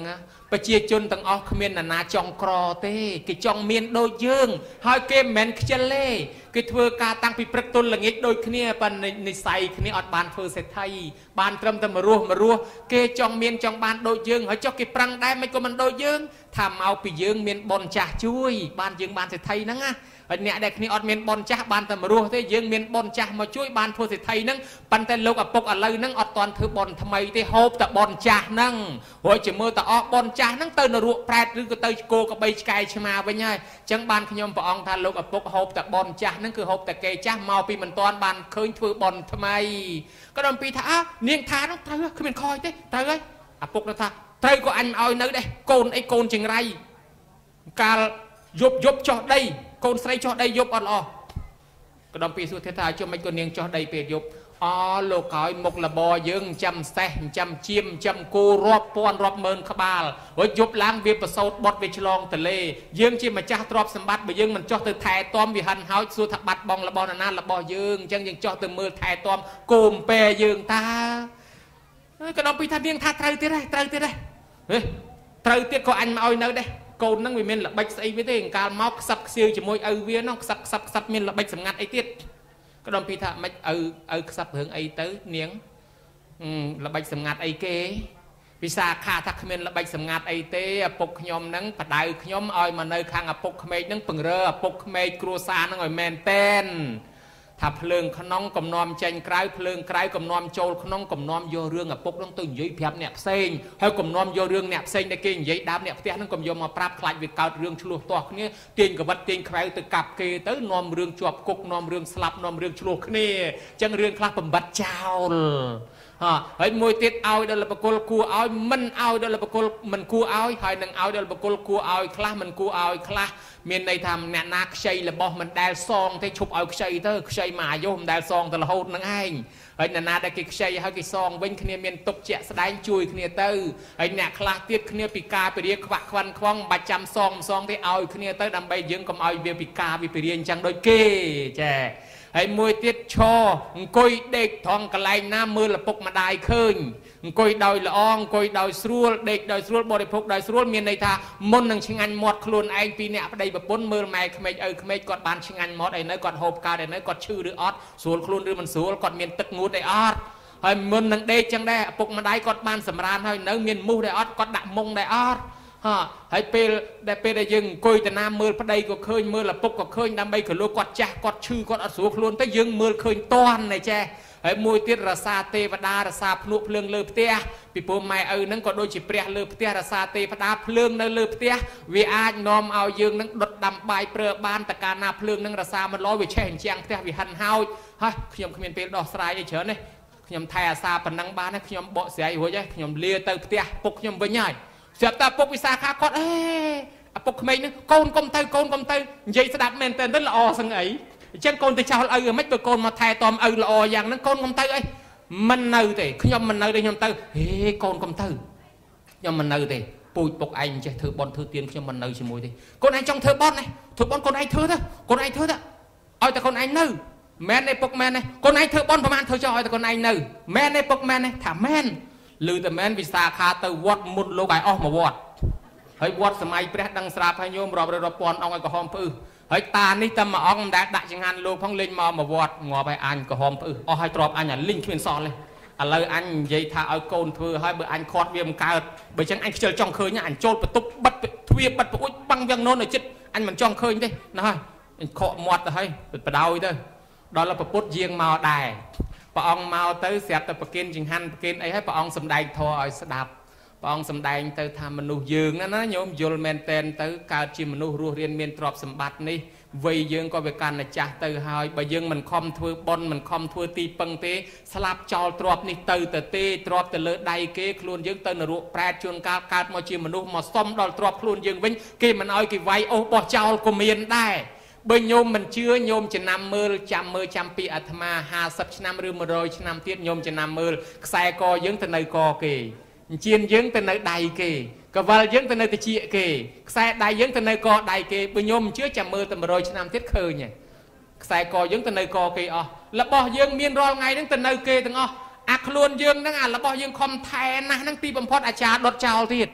ประเจียจนตั้งออกเขมียนนาจองกรอเต้กิจองเมียนโดยยืงหอยเกมแมนขจเล่กิเทอการตั้งปีประตุลหลังอีกโดยขณีปันในในใส่ขณีอดบานเฟอร์เซไทยบานเติมแต่มารัวมารัวเกจองเมียนจองบานโดยยืงหอยจอกกิปรังได้ไม่ก็มันโดยยืงทำเอาปียืงเมียนบอลจ่าช่วยบานยืงบานเซไทยนั่งอ่ะเนี่ยเด็กนี่อดเมียนบอลจ้าบานแต่มารัวเต้ยืงเมียนบอลจ้ามาช่วยบานโพสิไทยนั่งปันแต่โลกอปกอะไรนั่งอดตอนเธอบอลทำไมเต้โฮปแต่บอลจ้านั่งหัวจะมือแต่ออกบอลจ้านั่งเตยนรัวแปดหรือก็เตยโกกับใบไก่ชมาไว้ง่ายจังบานขยมปองทานโลกอปกโฮปแต่บอลจ้านั่งคือโฮปแต่เกจ้าเมาปีมันตอนบานเคยเธอบอลทำไมก็โดนปีท่าเนียงท่าต้องเตยคือเป็นคอยเต้เตยอปกนะท่าเตยก็อันเอาเนื้อได้โกนไอ้โกนจึงไรการยบยบจอดได้โกนใส่จอดได้ยบอ่อนอ่อกระดมปีสุดท้ายจนไม่ก็เนียงจอดได้เปียยบอ๋อโลกอยมกละบอยึงจำแสจำเชียมจำกูรอบปอนรอบเมินขบาลว่ายบล้างเวียประสดบดเวชลองทะเลยึงจีมาจ้าตรอบสมบัติไปยึงมันจอดตัวแทตอมวิหันเฮาสุทับบดบองละบอนานาละบอยึงจังยังจอดตัวมือแทตอมโกมเปยยึงตากระดมปีท่าเนียงท่าไตรตีได้ไตรตีได้เฮ้ยไตรตีก็อันมาเอาเนื้อได้โกนนั่งวิเมนละใบใส่วิเตงการมอกสับเสียวจมูกเอาเวียน้องสับสับสับเมนละใบสำงัดไอเตี้ยก็โดนพีธาไม่เอาเอาสับเหิงไอเต้เนียงละใบสำงัดไอเกวิสาขาทักเมนละใบสำงัดไอเต้ปกขยมนั่งปัดดาวขยมอ้อยมาในคางปกขมนั่งปึงเรือปกขมครัวซานั่งอ้อยแมนเต้นถ้าเพลิงขนองกำนอมเจนไกรเพลิงไกรกำนอมโจลขนองกำนอมโยเรื่องอ่ะปกต้องตื่นยิ่งเพียบเนี่ยเซ็งให้กำนอมโยเรื่องเนี่ยเซ็งในเก่งยิ่งดำเนี่ยเตี้ยนั่งกำยมมาปราบคลายวิกาเรื่องชลุตัวนี้เตียงกับวัดเตียงใครตึกกับเกยเตอร์นอมเรื่องจวบกุกนอมเรื่องสลับนอมเรื่องชลุนี้จังเรื่องคลาปมบัดเจ้าฮะให้มวยติดเอาเดลปกุลกูเอามันเอาเดลปกุลมันกูเอาให้หนึ่งเอาเดลปกุลกูเอาคลามันกูเอาคลาเมียนในทำเนี่ยนักใช้ละบ่มันได้ซองที่ชุบเอาใช้เตอร์ใช้มาโยมได้ซองแต่ละหูนั่งไอ้ไอ้นานาได้กิใช้ให้กิซองเว้นขี้เมียนตกเจ๊สไลด์จุยขี้เตอร์ไอ้เนี่ยคลาเตียดขี้ปีกาไปเรียกขวักควันคล้องบัดจำซองซองที่เอาขี้เตอร์ดำใบยืงกับเอาเบียปีกาไปเรียนจังโดยเก้แจไอ้มวยติดชอกุยเด็กทองกระไรน้ำมือละปกมาได้คืนกุยดอยละอองกุยดอยสรูลเด็กดอยสรูลบริโภคดอยสรูลเมียนในท่ามนนังชิงันหมดคลุนไอ้ปีเนี่ยประเดี๋ยวปนมือแม่ขมเออขมกอดบานชิงันหมดไอ้เนื้อกอดโฮบกาไอ้เนื้อกอดชื่อหรือออดส่วนคลุนหรือมันสูลกอดเมียนตึกงูไอ้ออดไอ้มนนังเด็กจังได้ปกมาได้กอดบานสำราญให้เนื้อเมียนมูได้ออดกอดดักมงได้ออดฮะให้เปรได้เปรได้ยังกุยแต่น้ำมือพระใดก็เคยมือละปกก็เคยน้ำใบขลุ่กอดแจกอดชื่อกอดอสูรคลุนแต่ยังมือเคยต้อนในแจให้มวยติดรสาเตวดารสาพนุเพลิงเลือเตี้ยปีโป้ไม่เออนั่งก็โดยจิเปรียเลือเตี้ยรสาเตวดาเพลิงนั่งเลือเตี้ยวิอาญนอมเอายังนั่งดดดำใบเปลือกบานตะการนาเพลิงนั่งรสามันร้อยวิเช่นเชียงเตี้ยวิหันเฮาฮะขยมขมิ้นเป็นดอกสายเฉยๆนี่ขยมไทยอาซาปนังบานนะขยมเบาะเสียหัวใจขยมเลียเตอเตี้ยปกขยมใบใหญ่เสียบตาปกวิสาขาคอดเอ๊ะปกขมิ้นนี่โกนกลมเตยโกนกลมเตยยัยสดับเมนเตนนั่นละอสังไอเช่นโกนแต่ชาวเออไม่ตัวโกนมาแทนตอมเออละออย่างนั้นโกนกลมเตยไอมันเนยแต่ขยมมันเนยได้ขยมเตยเฮ้โกนกลมเตยขยมมันเนยแต่ปุยปกไอเช่เธอบอลเธอเตียนขยมมันเนยชิมวยแต่คนไอจังเธอบอลไงเธอบอลคนไอเธอเถอะคนไอเธอเถอะเอาแต่คนไอเนยแม่ในปกแม่ในคนไอเธอบอลประมาณเธอจะเอาแต่คนไอเนยแม่ในปกแม่ในถามแม่ลือแต่แม่วิสาขาเตวัดมุดโลกไอออกมาวอดให้วัดสมัยเปรตดังสราพยมรอบรอบปอนเอาไอ้กระหอมปื้อให้ตานี่ตำมาออกได้ดัชงานโลกพังเล่นมามาวัดงอไปอันกระหอมปื้อเอาให้ตรอบอันอย่างลิงขึ้นซอนเลยอะไรอันยัยท่าเอาโกนเพื่อให้เบอร์อันคอดเวียมกาเบอร์จังอันเจอจ้องเคยเนี่ยอันโจลประตูบัดทวีบัดอุ้ยบังยังโน่นเลยจิตอันมันจ้องเคยได้นะฮะเคาะหมดเลยเป็นประดาวด้วยดอลลาร์ประปุดเยียงมาได้ปองมาเตอเสียบแต่ประกินจิงหันประกินไอ้ให้ปองสำได้ทอไอ้สดับปองสำได้เตอทำมนุษย์ยืงนั่นนะโยมโยลเมนเตนเตอการจิมนุษย์รัวเรียนเมียนตรอบสมบัตินี่วัยยืงก็เป็นการนะจ๊ะเตอหายใบยืงมันคอมทัวบอลมันคอมทัวตีปังเตสลับจอลตรอบนี่เตอแต่เตตรอบแต่เลือดใดเกคลุนยืงเตอหนรุแปรชวนการการมาจิมนุษย์มาซ่อมดอลตรอบคลุนยืงวิ่งเกมันเอากี่ไวโอ้บอจอลก็เมียนได้เบยโยมมันเชื่อโยมจะนำมือจำมือจำปีอัตมาหาสับชนำหรือมรอยชนำเทียนโยมจะนำมือใส่กอยืงแต่ในกอเกเจียนยืงแต่ในใดเกกวาลยืงแต่ในตะเชียเกใส่ใดยืงแต่ในกอใดเกเบยโยมเชื่อจำมือแต่มรอยชนำเทียนเคยเนี่ยใส่กอยืงแต่ในกอเกอ๋อแล้วบ่ยืงเมียนรอไงนั่งแต่ในเกตั้งอ๋ออักลวนยืงนั่งอ่ะแล้วบ่ยืงคอมแทนนะนั่งตีบำพอดอาจารย์ดดเจ้าทีด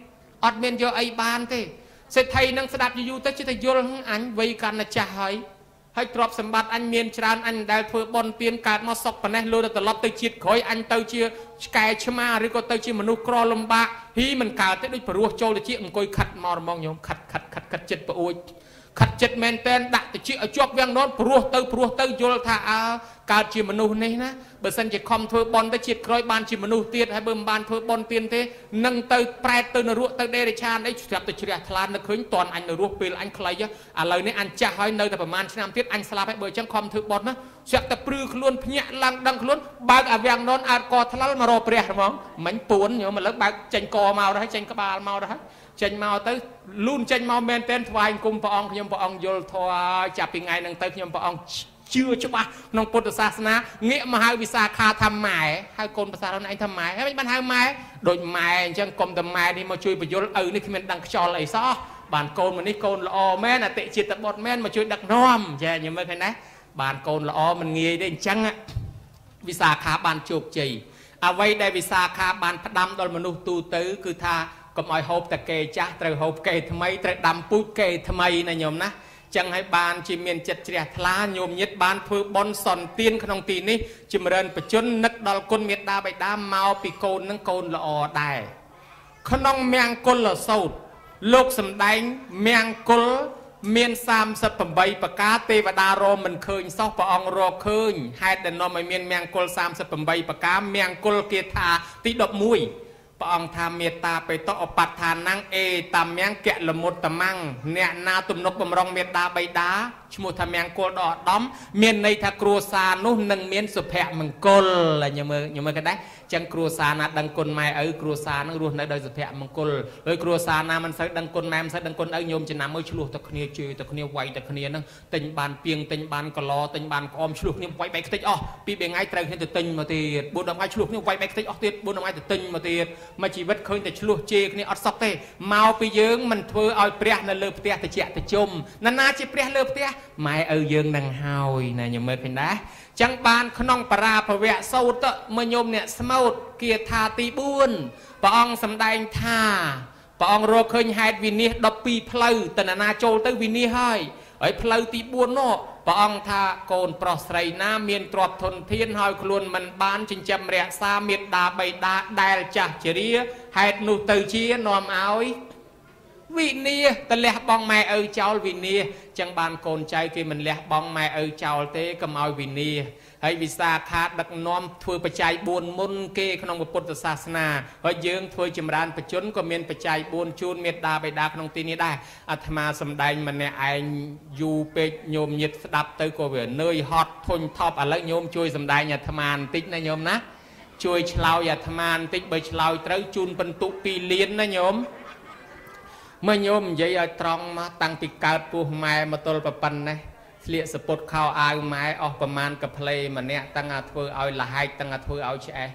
อดเมียนโยไอบานเต้เศรษฐีนั่งสดับอยู่แต่จิตโยลอันไว้กันนะจ่าให้ให้ตรอบสมบัติอันเมียนชรานอันได้เพื่อบนเตียนการมาสกปนให้รู้แต่ตลอดเตจิตคอยอันเตเชียแก่ชมาหรือก็เตจิมนุษย์กรอลมบะฮีมันกาเตด้วยปรัวโจลจิมันคอยขัดมอมองโยมขัดขัดขัดขัดจิตปะอุยขัดจิตแมนเตนดักตจิจวบเวียงนอนปรัวเตปรัวเตโยลท่าอาการจิมนุษย์นี่นะเบอร์สันจะคอมเพื่อบนเตจิตคอยบานจิมนุษย์เตียนให้เบิ่มบานเพื่อบนเตียนเตนั่งเตแปรเตนรัวเตเดริชานได้จับตจิระทลานนักขึ้นตอนอันรัวเปลอันใครยะอะไรนี่อันจะให้เนยแต่ประมาณชนามเตียนอันสลาไปเบอร์จังคอมเพื่อบนนะเสียแต่ปลือขลุ่นพญะลังดังขลุ่นบางอาเวียงนอนอาร์กอทลมารอเปรียมองมันปวนอยู่มันแล้วบางเจนกอมาได้เจนกบาลมาได้เจนมาเตลุ่นเจนมาเมนเตนทวายกุมปองขยมปองโยลทวายจับปีไงนังเตขยมปองเชื่อจุบะน้องพุทธศาสนาเงี้ยมหาวิสาขาทำหมายให้คนภาษาเราไหนทำหมายให้มันทำหมายโดยหมายจังกรมทำหมายนี่มาช่วยประโยชน์เออนี่คือมันดังจออะไรซอบานโกนมันนี่โกนละอแม่น่ะเตะจิตตะบดแม่มาช่วยดักน้อมใช่ยังไม่เคยนะบานโกนละอมันเงี้ยได้จังอะวิสาขาบานโจกจีเอาไว้ได้วิสาขาบานพดำโดยมนุษย์ตูตื้อคือท่าก็มอยโฮปตะเกยจ้าเตะโฮปเกยทำไมเตะดำปุ๊บเกยทำไมนะโยมนะจังให้บานจิเมียนจัดเจียทลาโยมยึดบานเพื่อบอลสอนเตียนขนมตีนี้จิมเรินประจุนนักดอลกุลเมียดาใบดาเมาปีโกนนังโกนละอได้ขนมเมียงกุลละสูดโลกสำแดงเมียงกุลเมียนสามสัปใบปากาเทวดาโรมันเคยซอกปะองรอเคยให้แต่นอมเมียนเมียงกุลสามสัปใบปากาเมียงกุลเกียธาติดดอกมุยปองทำเมตตาไปต่อปัตทานนังเอตามยังแกะละมุดตะมังเนี่ยนาตุมนกบำรองเมตตาใบดาชมุทำยังโกลดอดอมเมียนในทากรัวซานุหนึ่งเมียนสุแพะมังกลอะไรอย่างเมื่ออย่างเมื่อกันได้จังครัวซานาดังกลไม่เออครัวซานังรัวในโดยสุแพะมังกลเลยครัวซานามันใส่ดังกลแม่มันใส่ดังกลเออโยมจะนำเออชลุตะเคียจืตะเคียไวตะเคียนั่งติงบานเปียงติงบานกลอติงบานกอมชลุเนี่ยไวไปติงอ๋อปีเบียงไงเตยเนี่ยติงมาตีบุญดอกไม้ชลุเนี่ยไวไปติงอ๋อตีบุญดอกไม้ติงมาตีมาชีวิตเคยแต่ชลุเจนี่อัดซับเตเมาไปเยื้องมันเพื่อเอาเปรี้ยนั่นเลือบเตี้ยแต่เจี๊ยแต่จมนั่นน่าจะเปรี้ยเลือบเตี้ยไม่เออเยื้องนังหอยนะอย่างเมื่อเป็นได้จังบานขนองปราพระเวะสูตรเมื่อยมเนี่ยสมุดเกียรธาตีบุญปองสำแดงท่าปองโรเคยให้วินิดปีเพลย์แต่นาโจลเตวินิให้ไอ้เพลย์ตีบุญเนาะปองท่าโกนปลอดใส่น้ำเมียนตรวจทนเทียนหอยคลุนมันบานจิงจำเรียซาเมียดาใบดาได้จ่าเฉลียให้นูเตอเชียนอมเอาวินีตะเละบองแม่เออเจ้าวินีจังบานโกนใจคือมันเละบองแม่เออเจ้าเต้ก็เอาวินีให้วิสาขาดักน้อมถวยปัจจัยบุญมุนเกขนมพุทธศาสนาเพราะยืงถวยจำรานประจุนก็เมียนปัจจัยบุญจูนเมตตาไปดาขนมตีนี้ได้อาตมาสำได้มันเนี่ยไอยูเปโยมยึดดับเตยก็เวียนเนยฮอตทนท็อปอะไรโยมช่วยสำได้เนี่ยธรรมานติ๊กนะโยมนะช่วยชลาวอย่าธรรมานติ๊กใบชลาวเตยจูนบรรทุปีเลียนนะโยมเมื่อโยมยัยตรองมาตั้งปีกาปูไม้มาตลปปันนะเลี้ยสปดข้าวอายไม้ออกประมาณกับเพลมันเนี่ยตั้งอาทัวเอาละให้ตั้งอาทัวเอาแช่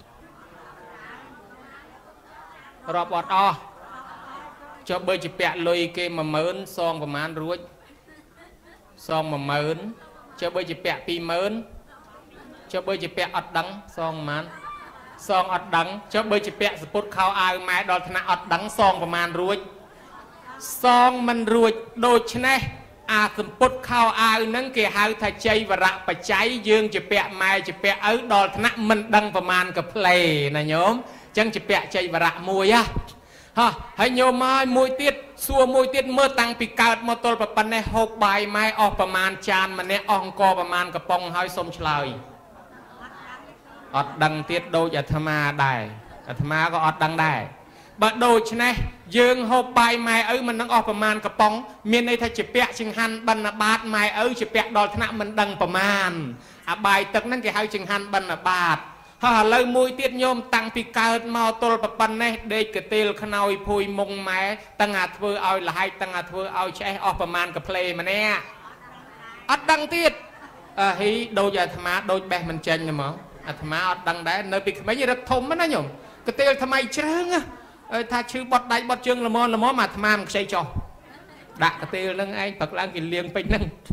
รอบบอดอ้อจะเบอร์จะแปะเลยเกมมาเมินซองประมาณรู้ซองมาเมินจะเบอร์จะแปะปีเมินจะเบอร์จะแปะอัดดังซองมันซองอัดดังจะเบอร์จะแปะสปดข้าวอายไม้ดอลธนาอัดดังซองประมาณรู้ซองมันรู้โดยชนะอาสมปดข้าวอานั่งเกี่ยหาถ้าใจวระปัจจัยยืงจะเปะไม้จะเปะเออดอลธนะมันดังประมาณกับเพลนะโยมจังจะเปะใจวระมวยอะฮะให้โยมไม้มวยติดสัวมวยติดเมื่อตั้งปีกาดมาตลปปันในหกใบไม้ออกประมาณจานมันเนี่ยอองกอประมาณกระปองให้สมชลายอดดังติดโดยอัตมาได้อัตมาก็อดดังได้บัดโดยชนะยืงหกใบไม้เอ้ยมันนั่งออกประมาณกระป๋องเมียนในถ้าจะเปะชิงหันบรรณบาตไม้เอ้ยจะเปะดอลธนะมันดังประมาณอ่ะใบตึกนั่นจะให้ชิงหันบรรณบาตฮ่าเลยมวยเตี้ยโยมตั้งปีกาดมาตลปปันเนี่ยเด็กกระเตลขนอยพุยมงไม้ตั้งอาเธอเอาละให้ตั้งอาเธอเอาใช้ออกประมาณกับเพลมันเนี่ยอัดดังติดอ่ะเฮ้ยโดยอาธรรมะโดยแบมันเจนเนี่ยมั้งอาธรรมะอัดดังได้เนยปีกไม่ยืดทมมันนะโยมกระเตลทำไมเชิงอะถ้าชื่อบดได้บดเชิงละมอละมอมาทำมาใช่จ่อดักกระเตลนั่งไอ้ปักล่างกินเลี้ยงไปนั่ง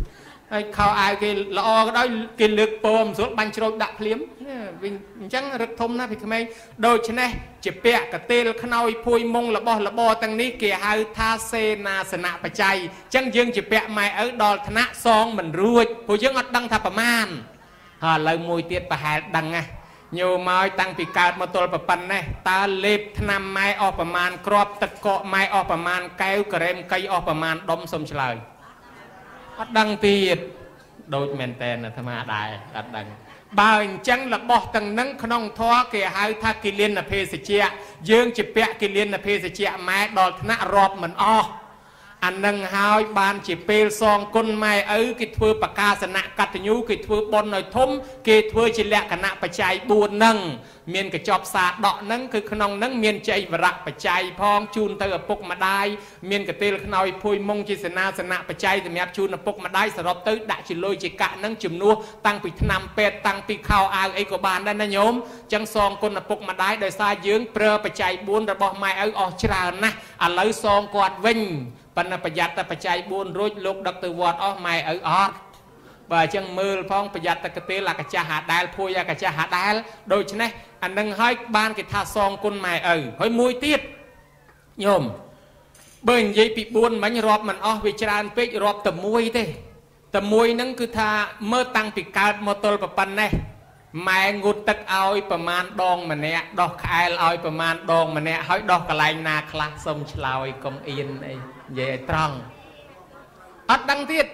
ហើយខោអាវគេល្អក៏ដោយគេលើកពមស្រួលបាញ់ជ្រោចដាក់ភ្លាមវិញអញ្ចឹងរឹកធំណាស់ពីក្មេងដូច្នេះជាពាក់កទេលខ្នើយភួយមុងរបស់របរទាំងនេះគេហៅថាសេនាសនៈបច្ច័យអញ្ចឹងយើងជាពាក់ម៉ែឪដល់ថ្នាក់សងមិនរួចព្រោះយើងអត់ដឹងថាប្រមាណហើយឥឡូវមួយទៀតប្រហែលដឹងណាញោមមកតាំងពីកើតមកទល់ប្រប៉ុណ្ណេះតើលេបថ្នាំម៉ែអស់ប្រមាណក្របទឹកកកម៉ែអស់ប្រមាណកែវការ៉េមកៃអស់ប្រមាណដុំសុំឆ្លើយអត់ដឹងទៀតដូចមែនតែនអាត្មាដែរអត់ដឹងបើអញ្ចឹងរបស់ទាំងនឹងក្នុងធម៌គេហៅថាគិលានភេសជ្ជៈយើងជាពាក់គិលានភេសជ្ជៈម៉ែដល់ថ្នាក់រាប់មិនអស់អានឹងហើយបានជាពេលសងគុណម៉ែឪគេធ្វើបកាសនៈកតញ្ញូគេធ្វើបុណ្យឲ្យធំគេធ្វើជាលក្ខណៈបច្ច័យបួននឹងមានកញ្ចប់សាដកនឹងគឺក្នុងនឹងមានចៃវរៈបច្ច័យផងជូនទៅឪពុកម្ដាយមានកទេលខ្នើយភួយមុងជាសេនាសនៈបច្ច័យសម្រាប់ជូនឪពុកម្ដាយសរុបទៅដាក់ជាលុយជាកាក់នឹងជំនួសតាំងពីឆ្នាំពេទ្យតាំងពីខោអាវអីក៏បានដែរណាញោមចឹងសងគុណឪពុកម្ដាយដោយសារយើងប្រើបច្ច័យបួនរបស់ម៉ែឪអស់ច្រើនណាស់ឥឡូវសងគាត់វិញប៉ុន្តែប្រយ័ត្នតែបច្ច័យបួនរួចលោកដឹកទៅវត្តអស់ម៉ែឪអត់បើអញ្ចឹងមើលផងប្រយ័ត្នតែកទេលអាកាចាស់ហាដែលភួយអាកាចាស់ហាដែលដូច្នេះអានឹងហើយបានគេថាសងគុណម៉ែឪហើយមួយទៀតញោមបើនិយាយពីបួនមិញរាប់មិនអស់វាច្រើនពេករាប់តែមួយទេតែមួយហ្នឹងគឺថាមើលតាំងពីកើតមកទល់ប៉ុណ្ណេះម៉ែងូតទឹកឲ្យប្រមាណដងម្នាក់ដោះក្អែលឲ្យប្រមាណដងម្នាក់ហើយដោះកន្លែងណាខ្លះសុំឆ្លើយកុំអៀនអីនិយាយឲ្យត្រង់អត់ដឹងទៀត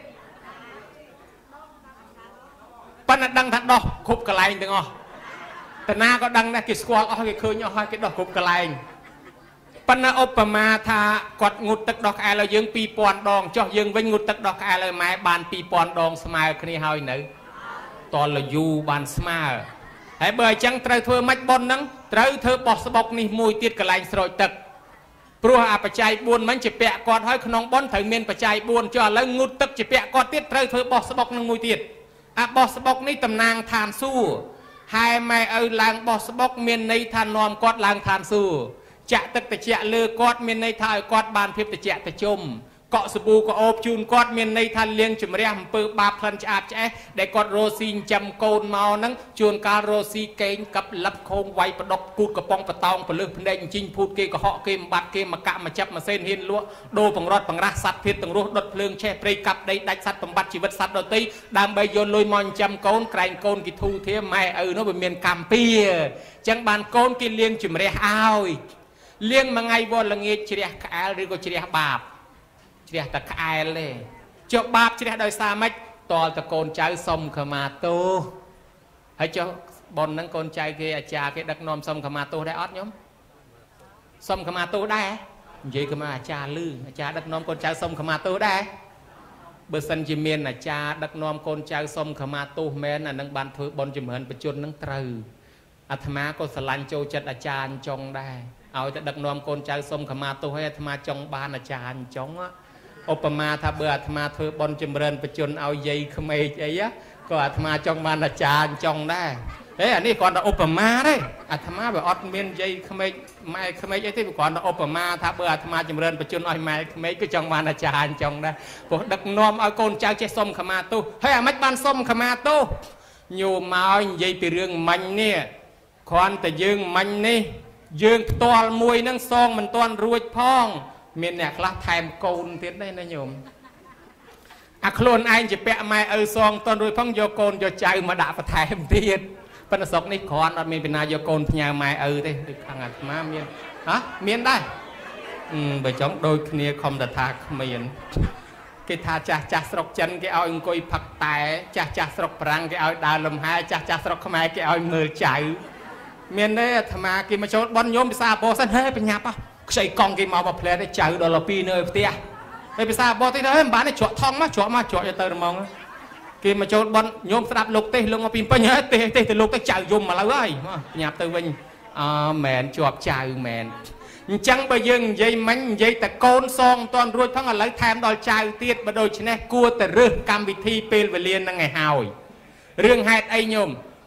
ប៉ុន្តែដឹងថាដោះគ្រប់កន្លែងទាំងអស់តាណាក៏ដឹងដែរគេស្គាល់អស់គេឃើញអស់ហើយគេដោះគ្រប់កន្លែងប៉ុន្តែឧបមាថាគាត់ងូតទឹកដោះក្អែលឲ្យយើងពីរពាន់ដងចុះយើងវិញងូតទឹកដោះក្អែលឲ្យម៉ែបានពីរពាន់ដងស្មើគ្នាហើយនៅតលយូបានស្មើហើយបើអញ្ចឹងត្រូវធ្វើម៉េចប៉ុនហ្នឹងត្រូវធ្វើបោះស្បុកនេះមួយទៀតកន្លែងស្រោចទឹកព្រោះអាបច្ច័យបួនមិញជាពាក់គាត់ហើយក្នុងប៉ុនត្រូវមានបច្ច័យបួនចុះឥឡូវងូតទឹកជាពាក់គាត់ទៀតត្រូវធ្វើបោះស្បុកនឹងមួយទៀតអាបោះស្បុកនេះតំណាងឋានសួគ៌ហើយម៉ែឪឡើងបោះស្បុកមានន័យថានាំគាត់ឡើងឋានសួគ៌ចាក់ទឹកត្រជាក់លើគាត់មានន័យថាឲ្យគាត់បានភាពត្រជាក់ត្រជុំកក់សាប៊ូក៏អូបជូនគាត់មានន័យថាលាងជំរះអំពើបាបក្លិនឆ្អាបឆ្អេះដែលគាត់រស់ស៊ីចិញ្ចឹមកូនមកហ្នឹងជួនកាលរស់ស៊ីកេងកັບលឹបខោងវាយបដុកគូតកំប៉ុងបតោងពលឹះភ្នែកជីងភូតគេកុហកគេបំបត្តិគេមកកាក់មកចាប់មកសេនហ៊ានលក់ដូរបង្រត់បង្រាស់សត្វធាតុទាំងរស់ដុតភ្លើងឆេះព្រៃកាប់ដីដាច់សត្វបំបត្តិជីវិតសត្វដទៃដើម្បីយកលុយមកចិញ្ចឹមកូនក្រែងកូនគេធូរធាម៉ែឪនោះវាមានកម្មពៀអញ្ចឹងបានកូនគេលាងជំរះឲ្យលាងមួយថ្ងៃវល់ល្ងាចជ្រះក្អែលឬក៏ជ្រះបាបជ្រះតែក្អែលទេចុះបាបជ្រះដោយសារម៉េចតលតកូនចៅសុំខមាទោសហើយចុះប៉ុនហ្នឹងកូនចៅគេអាចារ្យគេដឹកនាំសុំខមាទោសដែរអត់ញោមសុំខមាទោសដែរនិយាយក៏មកអាចារ្យលឺអាចារ្យដឹកនាំកូនចៅសុំខមាទោសដែរបើសិនជាមានអាចារ្យដឹកនាំកូនចៅសុំខមាទោសមែនអានឹងបានធ្វើបុណ្យចម្រើនបច្ចុប្បន្នហ្នឹងត្រូវអាត្មាក៏ស្រឡាញ់ចូលចិត្តអាចារ្យចុងដែរឲ្យតែដឹកនាំកូនចៅសុំខមាទោសឲ្យអាត្មាចង់បានអាចារ្យចុងឧបមាថាបើអាត្មាធ្វើបុណ្យចម្រើនបច្ចុប្បន្នឲ្យយាយក្មេកអីក៏អាត្មាចង់បានអាចារ្យចង់ដែរហេអានេះគ្រាន់តែឧបមាទេអាត្មាវាអត់មានយាយក្មេកម៉ែក្មេកអីទេវាគ្រាន់តែឧបមាថាបើអាត្មាចម្រើនបច្ចុប្បន្នឲ្យម៉ែក្មេកក៏ចង់បានអាចារ្យចង់ដែរព្រោះដឹកនាំឲ្យកូនចៅចេះសុំខមាទោសហើយអាម៉េចបានសុំខមាទោសញោមមកនិយាយពីរឿងមិញនេះគ្រាន់តែយើងមិញនេះយើងផ្ទាល់មួយហ្នឹងសងមិនទាន់រួចផងមានអ្នកខ្លះថែមកូនទៀតដែរណាញោមអាខ្លួនឯងជាពាក់ម៉ែឪសងតន់រួចផងយកកូនយកចៅមកដាក់បន្ថែមទៀតប៉ុន្តែស្រុកនេះគ្រាន់អត់មានពីណាយកកូនផ្ញើម៉ែឪទេដូចខាងអាត្មាមានហ៎មានដែរបើចង់ដូចគ្នាខំតថាគ្មានគេថាចាស់ចាស់ស្រុកចិនគេឲ្យអង្គុយផឹកតែចាស់ចាស់ស្រុកប្រាំងគេឲ្យដើរលំហែចាស់ចាស់ស្រុកខ្មែរគេឲ្យមើលចៅមានទេអាត្មាគេមកចូលបន់ញោមភាសាបរសិនហេបញ្ញាប់ខ្ចីកង់គេមកមកផ្លែទៅចៅដល់ពីនៅផ្ទះហើយភាសាបរទេសទៅហេមិនបានទេជ្រក់ថងមកជ្រក់មកជ្រក់ទៅទៅហ្មងគេមកចូលបន់ញោមស្ដាប់លោកទេសលោកមកពីពេញហេទេសទេសទៅលោកទៅចៅយំមកឡើយហើយញ៉ាប់ទៅវិញអមែនជាប់ចៅមែនអញ្ចឹងបើយើងនិយាយមិញនិយាយតែកូនសងមិនទាន់រួចផងឥឡូវថែមដល់ចៅទៀតបើដូច្នេះគួរតែរើសកម្មវិធីពេលវេលាហ្នឹងឲ្យហើយរឿងហេតុអីញោម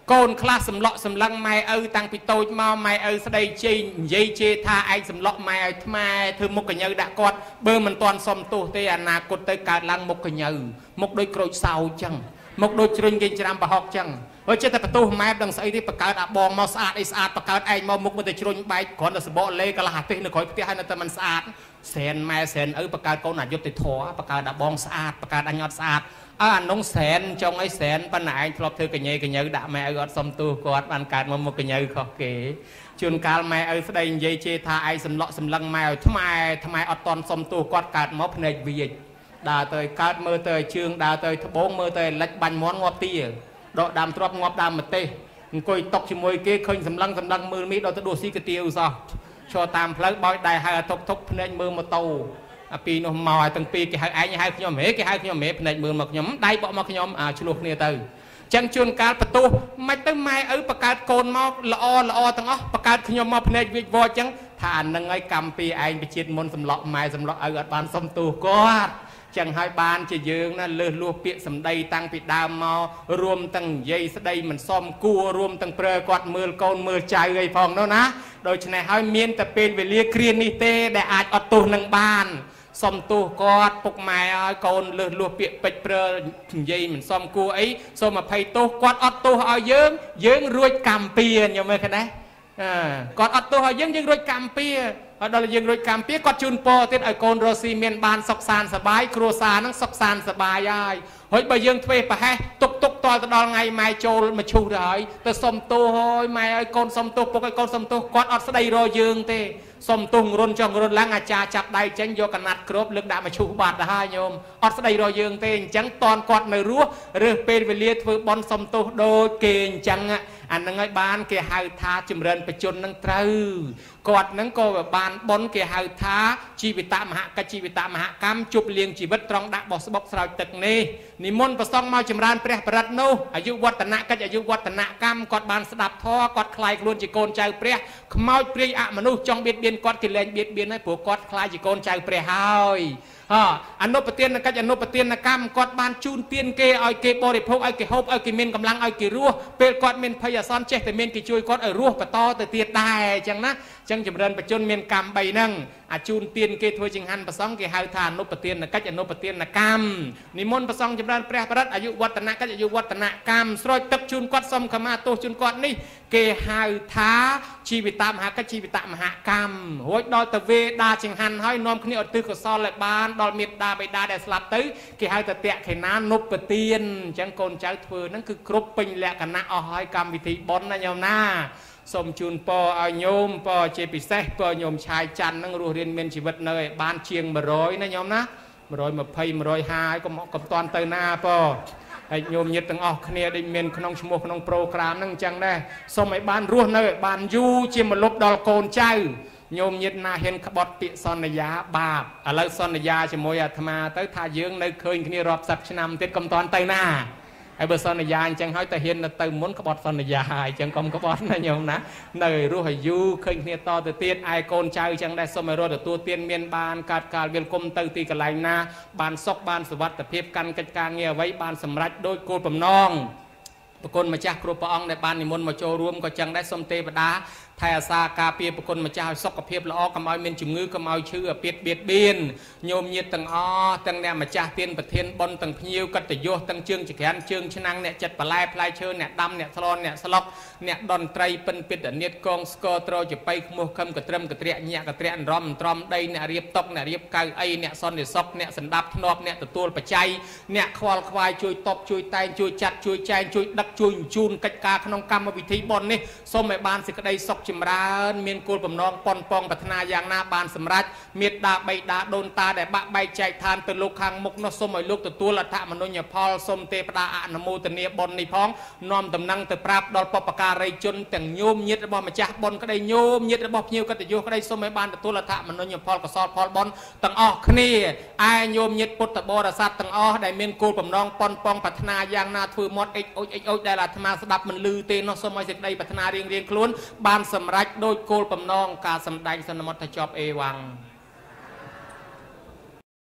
កូនខ្លះសម្លក់សម្លឹងម៉ែឪតាំងពីតូចមកម៉ែឪស្ដីជេរនិយាយជេរថាឯងសម្លក់ម៉ែឲ្យថ្មធ្វើមុខកញ្ញើដាក់គាត់បើមិនទាន់សុំទោសទេអនាគតទៅកើតឡើងមុខកញ្ញើមុខដូចក្រូចសោចឹងមុខដូចជ្រុញគេច្រាំប្រហុកចឹងហើយចិត្តតែបន្ទោសម៉ែដឹងស្អីទេបកើតអាបងមកស្អាតអីស្អាតបកើតឯងមកមុខមកតែជ្រុញបែកគ្រាន់តែសបកលេកន្លះអាទេសនៅក្រោយផ្ទះហើយនៅតែមិនស្អាតសែនម៉ែសែនឪបកើតកូនអយុត្តិធម៌បកើតអាបងស្អាតបកើតអញអត់ស្អាតអើអានងសែនចង់អីសែនប៉ុន្តែឯងធ្លាប់ធ្វើកញ្ញើកញ្ញើដាក់ម៉ែឪអត់សុំទោសគាត់បានកើតមកមុខកញ្ញើខុសគេជួនកាលម៉ែឪស្ដីនិយាយជេរថាឯងសម្លក់សម្លឹងម៉ែឲ្យថ្មថ្មអត់តន់សុំទោសគាត់កើតមកភ្នែកវាចដើរទៅកើតមើលទៅជើងដើរទៅត្បូងមើលទៅលិចបាញ់មន់ងាប់ទាដកដើមទ្របងាប់ដើមម្ទេសអង្គុយតុកជាមួយគេឃើញសម្លឹងសម្លឹងមើលមីដល់ទៅដួសស៊ីកាទៀវសោះឈរតាមផ្លូវបោចដៃហៅតុកតុកភ្នែកមើលម៉ូតូអាពីនោះមកឲ្យទាំងពីរគេហៅឯងហៅខ្ញុំហេគេហៅខ្ញុំហេភ្នែកមើលមកខ្ញុំដៃបក់មកខ្ញុំអាឆ្លោះគ្នាទៅចឹងជួនកាលបន្ទោសមិនទៅម៉ែឪបកើតកូនមកល្អល្អទាំងអស់បកើតខ្ញុំមកភ្នែកវិចវចឹងថាអានឹងឲ្យកម្មពីឯងបជាតិមុនសម្លក់ម៉ែសម្លក់ឪអត់បានសុំទោសគាត់ចឹងហើយបានជាយើងណាលើសលួសពាក្យសម្ដីតាំងពីដើមមករួមទាំងនិយាយស្ដីមិនសមគួររួមទាំងប្រើគាត់មើលកូនមើលចៅអីផងនោះណាដូច្នេះហើយមានតែពេលវេលាគ្រានេះទេដែលអាចអត់ទោសនឹងបានសុំទោសគាត់ពុកម៉ែឲ្យកូនលើសលួសពាក្យពេចន៍ប្រើនិយាយមិនសមគួរអីសូមអភ័យទោសគាត់អត់ទោសឲ្យយើងយើងរួចកម្មពៀនញោមមើលឃើញទេគាត់អត់ទោសឲ្យយើងយើងរួចកម្មពៀនហើយដល់យើងរួចកម្មពៀគាត់ជូនពរទៀតឲ្យកូនរស់ស៊ីមានបានសុខសាន្តសប្បាយគ្រួសារនឹងសុខសាន្តសប្បាយហើយហើយបើយើងធ្វេសប្រហែសទុកទុកតទៅដល់ថ្ងៃម៉ែចូលមកឈូសទៅហើយទៅសុំទោសហើយម៉ែឲ្យកូនសុំទោសពុកឲ្យកូនសុំទោសគាត់អត់ស្ដីរយើងទេសុំទោសរុនចង់រុនឡើងអាចារ្យចាប់ដៃចេញយកកណាត់គ្របលើកដាក់មកឈូសបាត់ទៅហើយញោមអត់ស្ដីរយើងទេអញ្ចឹងតនគាត់នៅរស់រើសពេលវេលាធ្វើបន់សុំទោសដូចគេអញ្ចឹងអានឹងឲ្យបានគេហៅថាចម្រើនបជននឹងត្រូវគាត់នឹងក៏បានបន់គេហៅថាជីវិតមហកជីវិតមហកម្មជប់លៀងជីវិតត្រង់ដាក់បោះស្បុកស្រោចទឹកនេះនិមន្តប្រសងមកចម្រើនព្រះបរិត្តនោះអាយុវឌ្ឍនកិច្ចអាយុវឌ្ឍនកម្មគាត់បានស្ដាប់ធម៌គាត់ខ្លាយខ្លួនជាកូនចៅព្រះខ្មោចព្រាយអមនុស្សចង់បៀតបៀនគាត់គេលែងបៀតបៀនហើយព្រោះគាត់ខ្លាយជាកូនចៅព្រះហើយហ៎អនុប្រទានកិច្ចអនុប្រទានកម្មគាត់បានជូនទានគេឲ្យគេបរិភោគឲ្យគេហូបឲ្យគេមានកម្លាំងឲ្យគេរស់ពេលគាត់មានភ័យអាសន្នចេះតែមានគេជួយគាត់ឲ្យរស់បន្តទៅទៀតដែរអញ្ចឹងណាអញ្ចឹងចម្រើនបជនមានកម្មបីហ្នឹងអាជូនទានគេធ្វើចង្ហាន់ប្រសងគេហៅថាអនុប្រទានកិច្ចអនុប្រទានកម្មនិមន្តប្រសងចម្រើនព្រះបរិត្តអាយុវឌ្ឍនកិច្ចអាយុវឌ្ឍនកម្មស្រោចទឹកជូនគាត់សុំខមាទោសជូនគាត់នេះគេហៅថាជីវិតមហកិច្ចជីវិតមហកម្មរួចដល់ទៅវេដាចង្ហាន់ហើយនាំគ្នាឧទ្ទិសកុសលឲ្យបានដល់មេត្តាបិតាដែលស្លាប់ទៅគេហៅថាតក្ខិណានុប្រទានអញ្ចឹងកូនចៅធ្វើហ្នឹងគឺគ្រប់ពេញលក្ខណៈអស់ហើយកម្មវិធីបុណ្យណាញោមណាសូមជូនពរឲ្យញោមពរជាពិសេសពរញោមឆាយច័ន្ទនឹងរស់រៀនមានជីវិតនៅឲ្យបានជាង100ណាញោមណា120 150ហើយកុំកុំតាន់ទៅណាពរហើយញោមញាតិទាំងអស់គ្នាដែលមានក្នុងឈ្មោះក្នុងប្រូក្រាមហ្នឹងអញ្ចឹងដែរសូមឲ្យបានរស់នៅឲ្យបានយូរជាមលប់ដល់កូនចៅញោមញាតិណាហ៊ានក្បត់ពាក្យសន្យាបាបឥឡូវសន្យាជាមួយអាត្មាទៅថាយើងនៅឃើញគ្នារាប់សិបឆ្នាំទៀតកុំតាន់ទៅណាហើយបើសន្យាអញ្ចឹងហើយតែហ៊ានទៅមុនក្បត់សន្យាហើយអញ្ចឹងកុំក្បត់ណាញោមណានៅរស់ឲ្យយូរឃើញគ្នាតទៅទៀតឯកូនចៅអញ្ចឹងដែរសូមឲ្យរត់ទទួលទានមានបានកាត់កាលវាលគុំទៅទីកន្លែងណាបានសុខបានសុវត្ថិភាពកាន់កិច្ចការងារអ្វីបានសម្រេចដោយគោលបំណងប្រគុណម្ចាស់គ្រប់ព្រះអង្គដែលបាននិមន្តមកចូលរួមក៏ចឹងដែរសូមទេវតាថែអាសាការពារប្រគុណម្ចាស់ឲ្យសុខភាពល្អកុំឲ្យមានជំងឺកុំឲ្យឈឺអាពាធបៀតបៀនញោមញាតិទាំងអស់ទាំងអ្នកម្ចាស់ទានប្រធានបុណ្យទាំងភ្ញៀវកតញ្ញុទាំងជើងចក្រានជើងឆ្នាំងអ្នកចិត្តបន្លែផ្លែឈើអ្នកដាំអ្នកស្លន់អ្នកស្លុកអ្នកតន្ត្រីពិនពិតអនិតកងស្គរត្រចបៃខ្មោះខឹមកត្រឹមកត្រាក់ញាក់កត្រាក់រំត្រំដីអ្នករៀបតុកអ្នករៀបកៅអីអ្នកសន្តិសុខអ្នកសណ្ដាប់ធ្នាប់អ្នកទទួលបច្ច័យអ្នកខ្វល់ខ្វាយជួយតបជួយតែងជួយចាត់ជួយចែងជួយដឹកជួយបញ្ជូនកិច្ចការក្នុងកម្មវិធីបុណ្យនេះសូមឲ្យបានសេចក្តីសុខចម្រើនមានគោលបំណងប៉ុនប៉ងប្រាថ្នាយ៉ាងណាបានសម្រេចមេត្តាបិតាដូនតាដែលបាក់បែកចែកឋានទៅលោកខាងមុខនោះសូមឲ្យលោកទទួលអត្ថមនុញ្ញផលសូមទេវតាអនុមោទនាបុណ្យនេះផងនាំដំណឹងទៅប្រាប់ដល់បុព្វការីជនទាំងញោមញាតិរបស់ម្ចាស់បុណ្យក្តីញោមញាតិរបស់ភ្ញៀវកតញ្ញុក្តីសូមឲ្យបានទទួលអត្ថមនុញ្ញផលកុសលផលបុណ្យទាំងអស់គ្នាឯញោមញាតិពុទ្ធបរិស័ទទាំងអស់ដែលមានគោលបំណងប៉ុនប៉ងប្រាថ្នាយ៉ាងណាធ្វើមាត់អិចអុចអិចអុចដែលអាត្មាស្ដាប់មិនឮទេនោះសូមឲ្យសេចក្តីប្រាថ្នារៀងៗខ្លួនបានសម្រេចដោយគោលបំណងការសម្ដែងសន្មតថាជាប់អេវ៉ាំង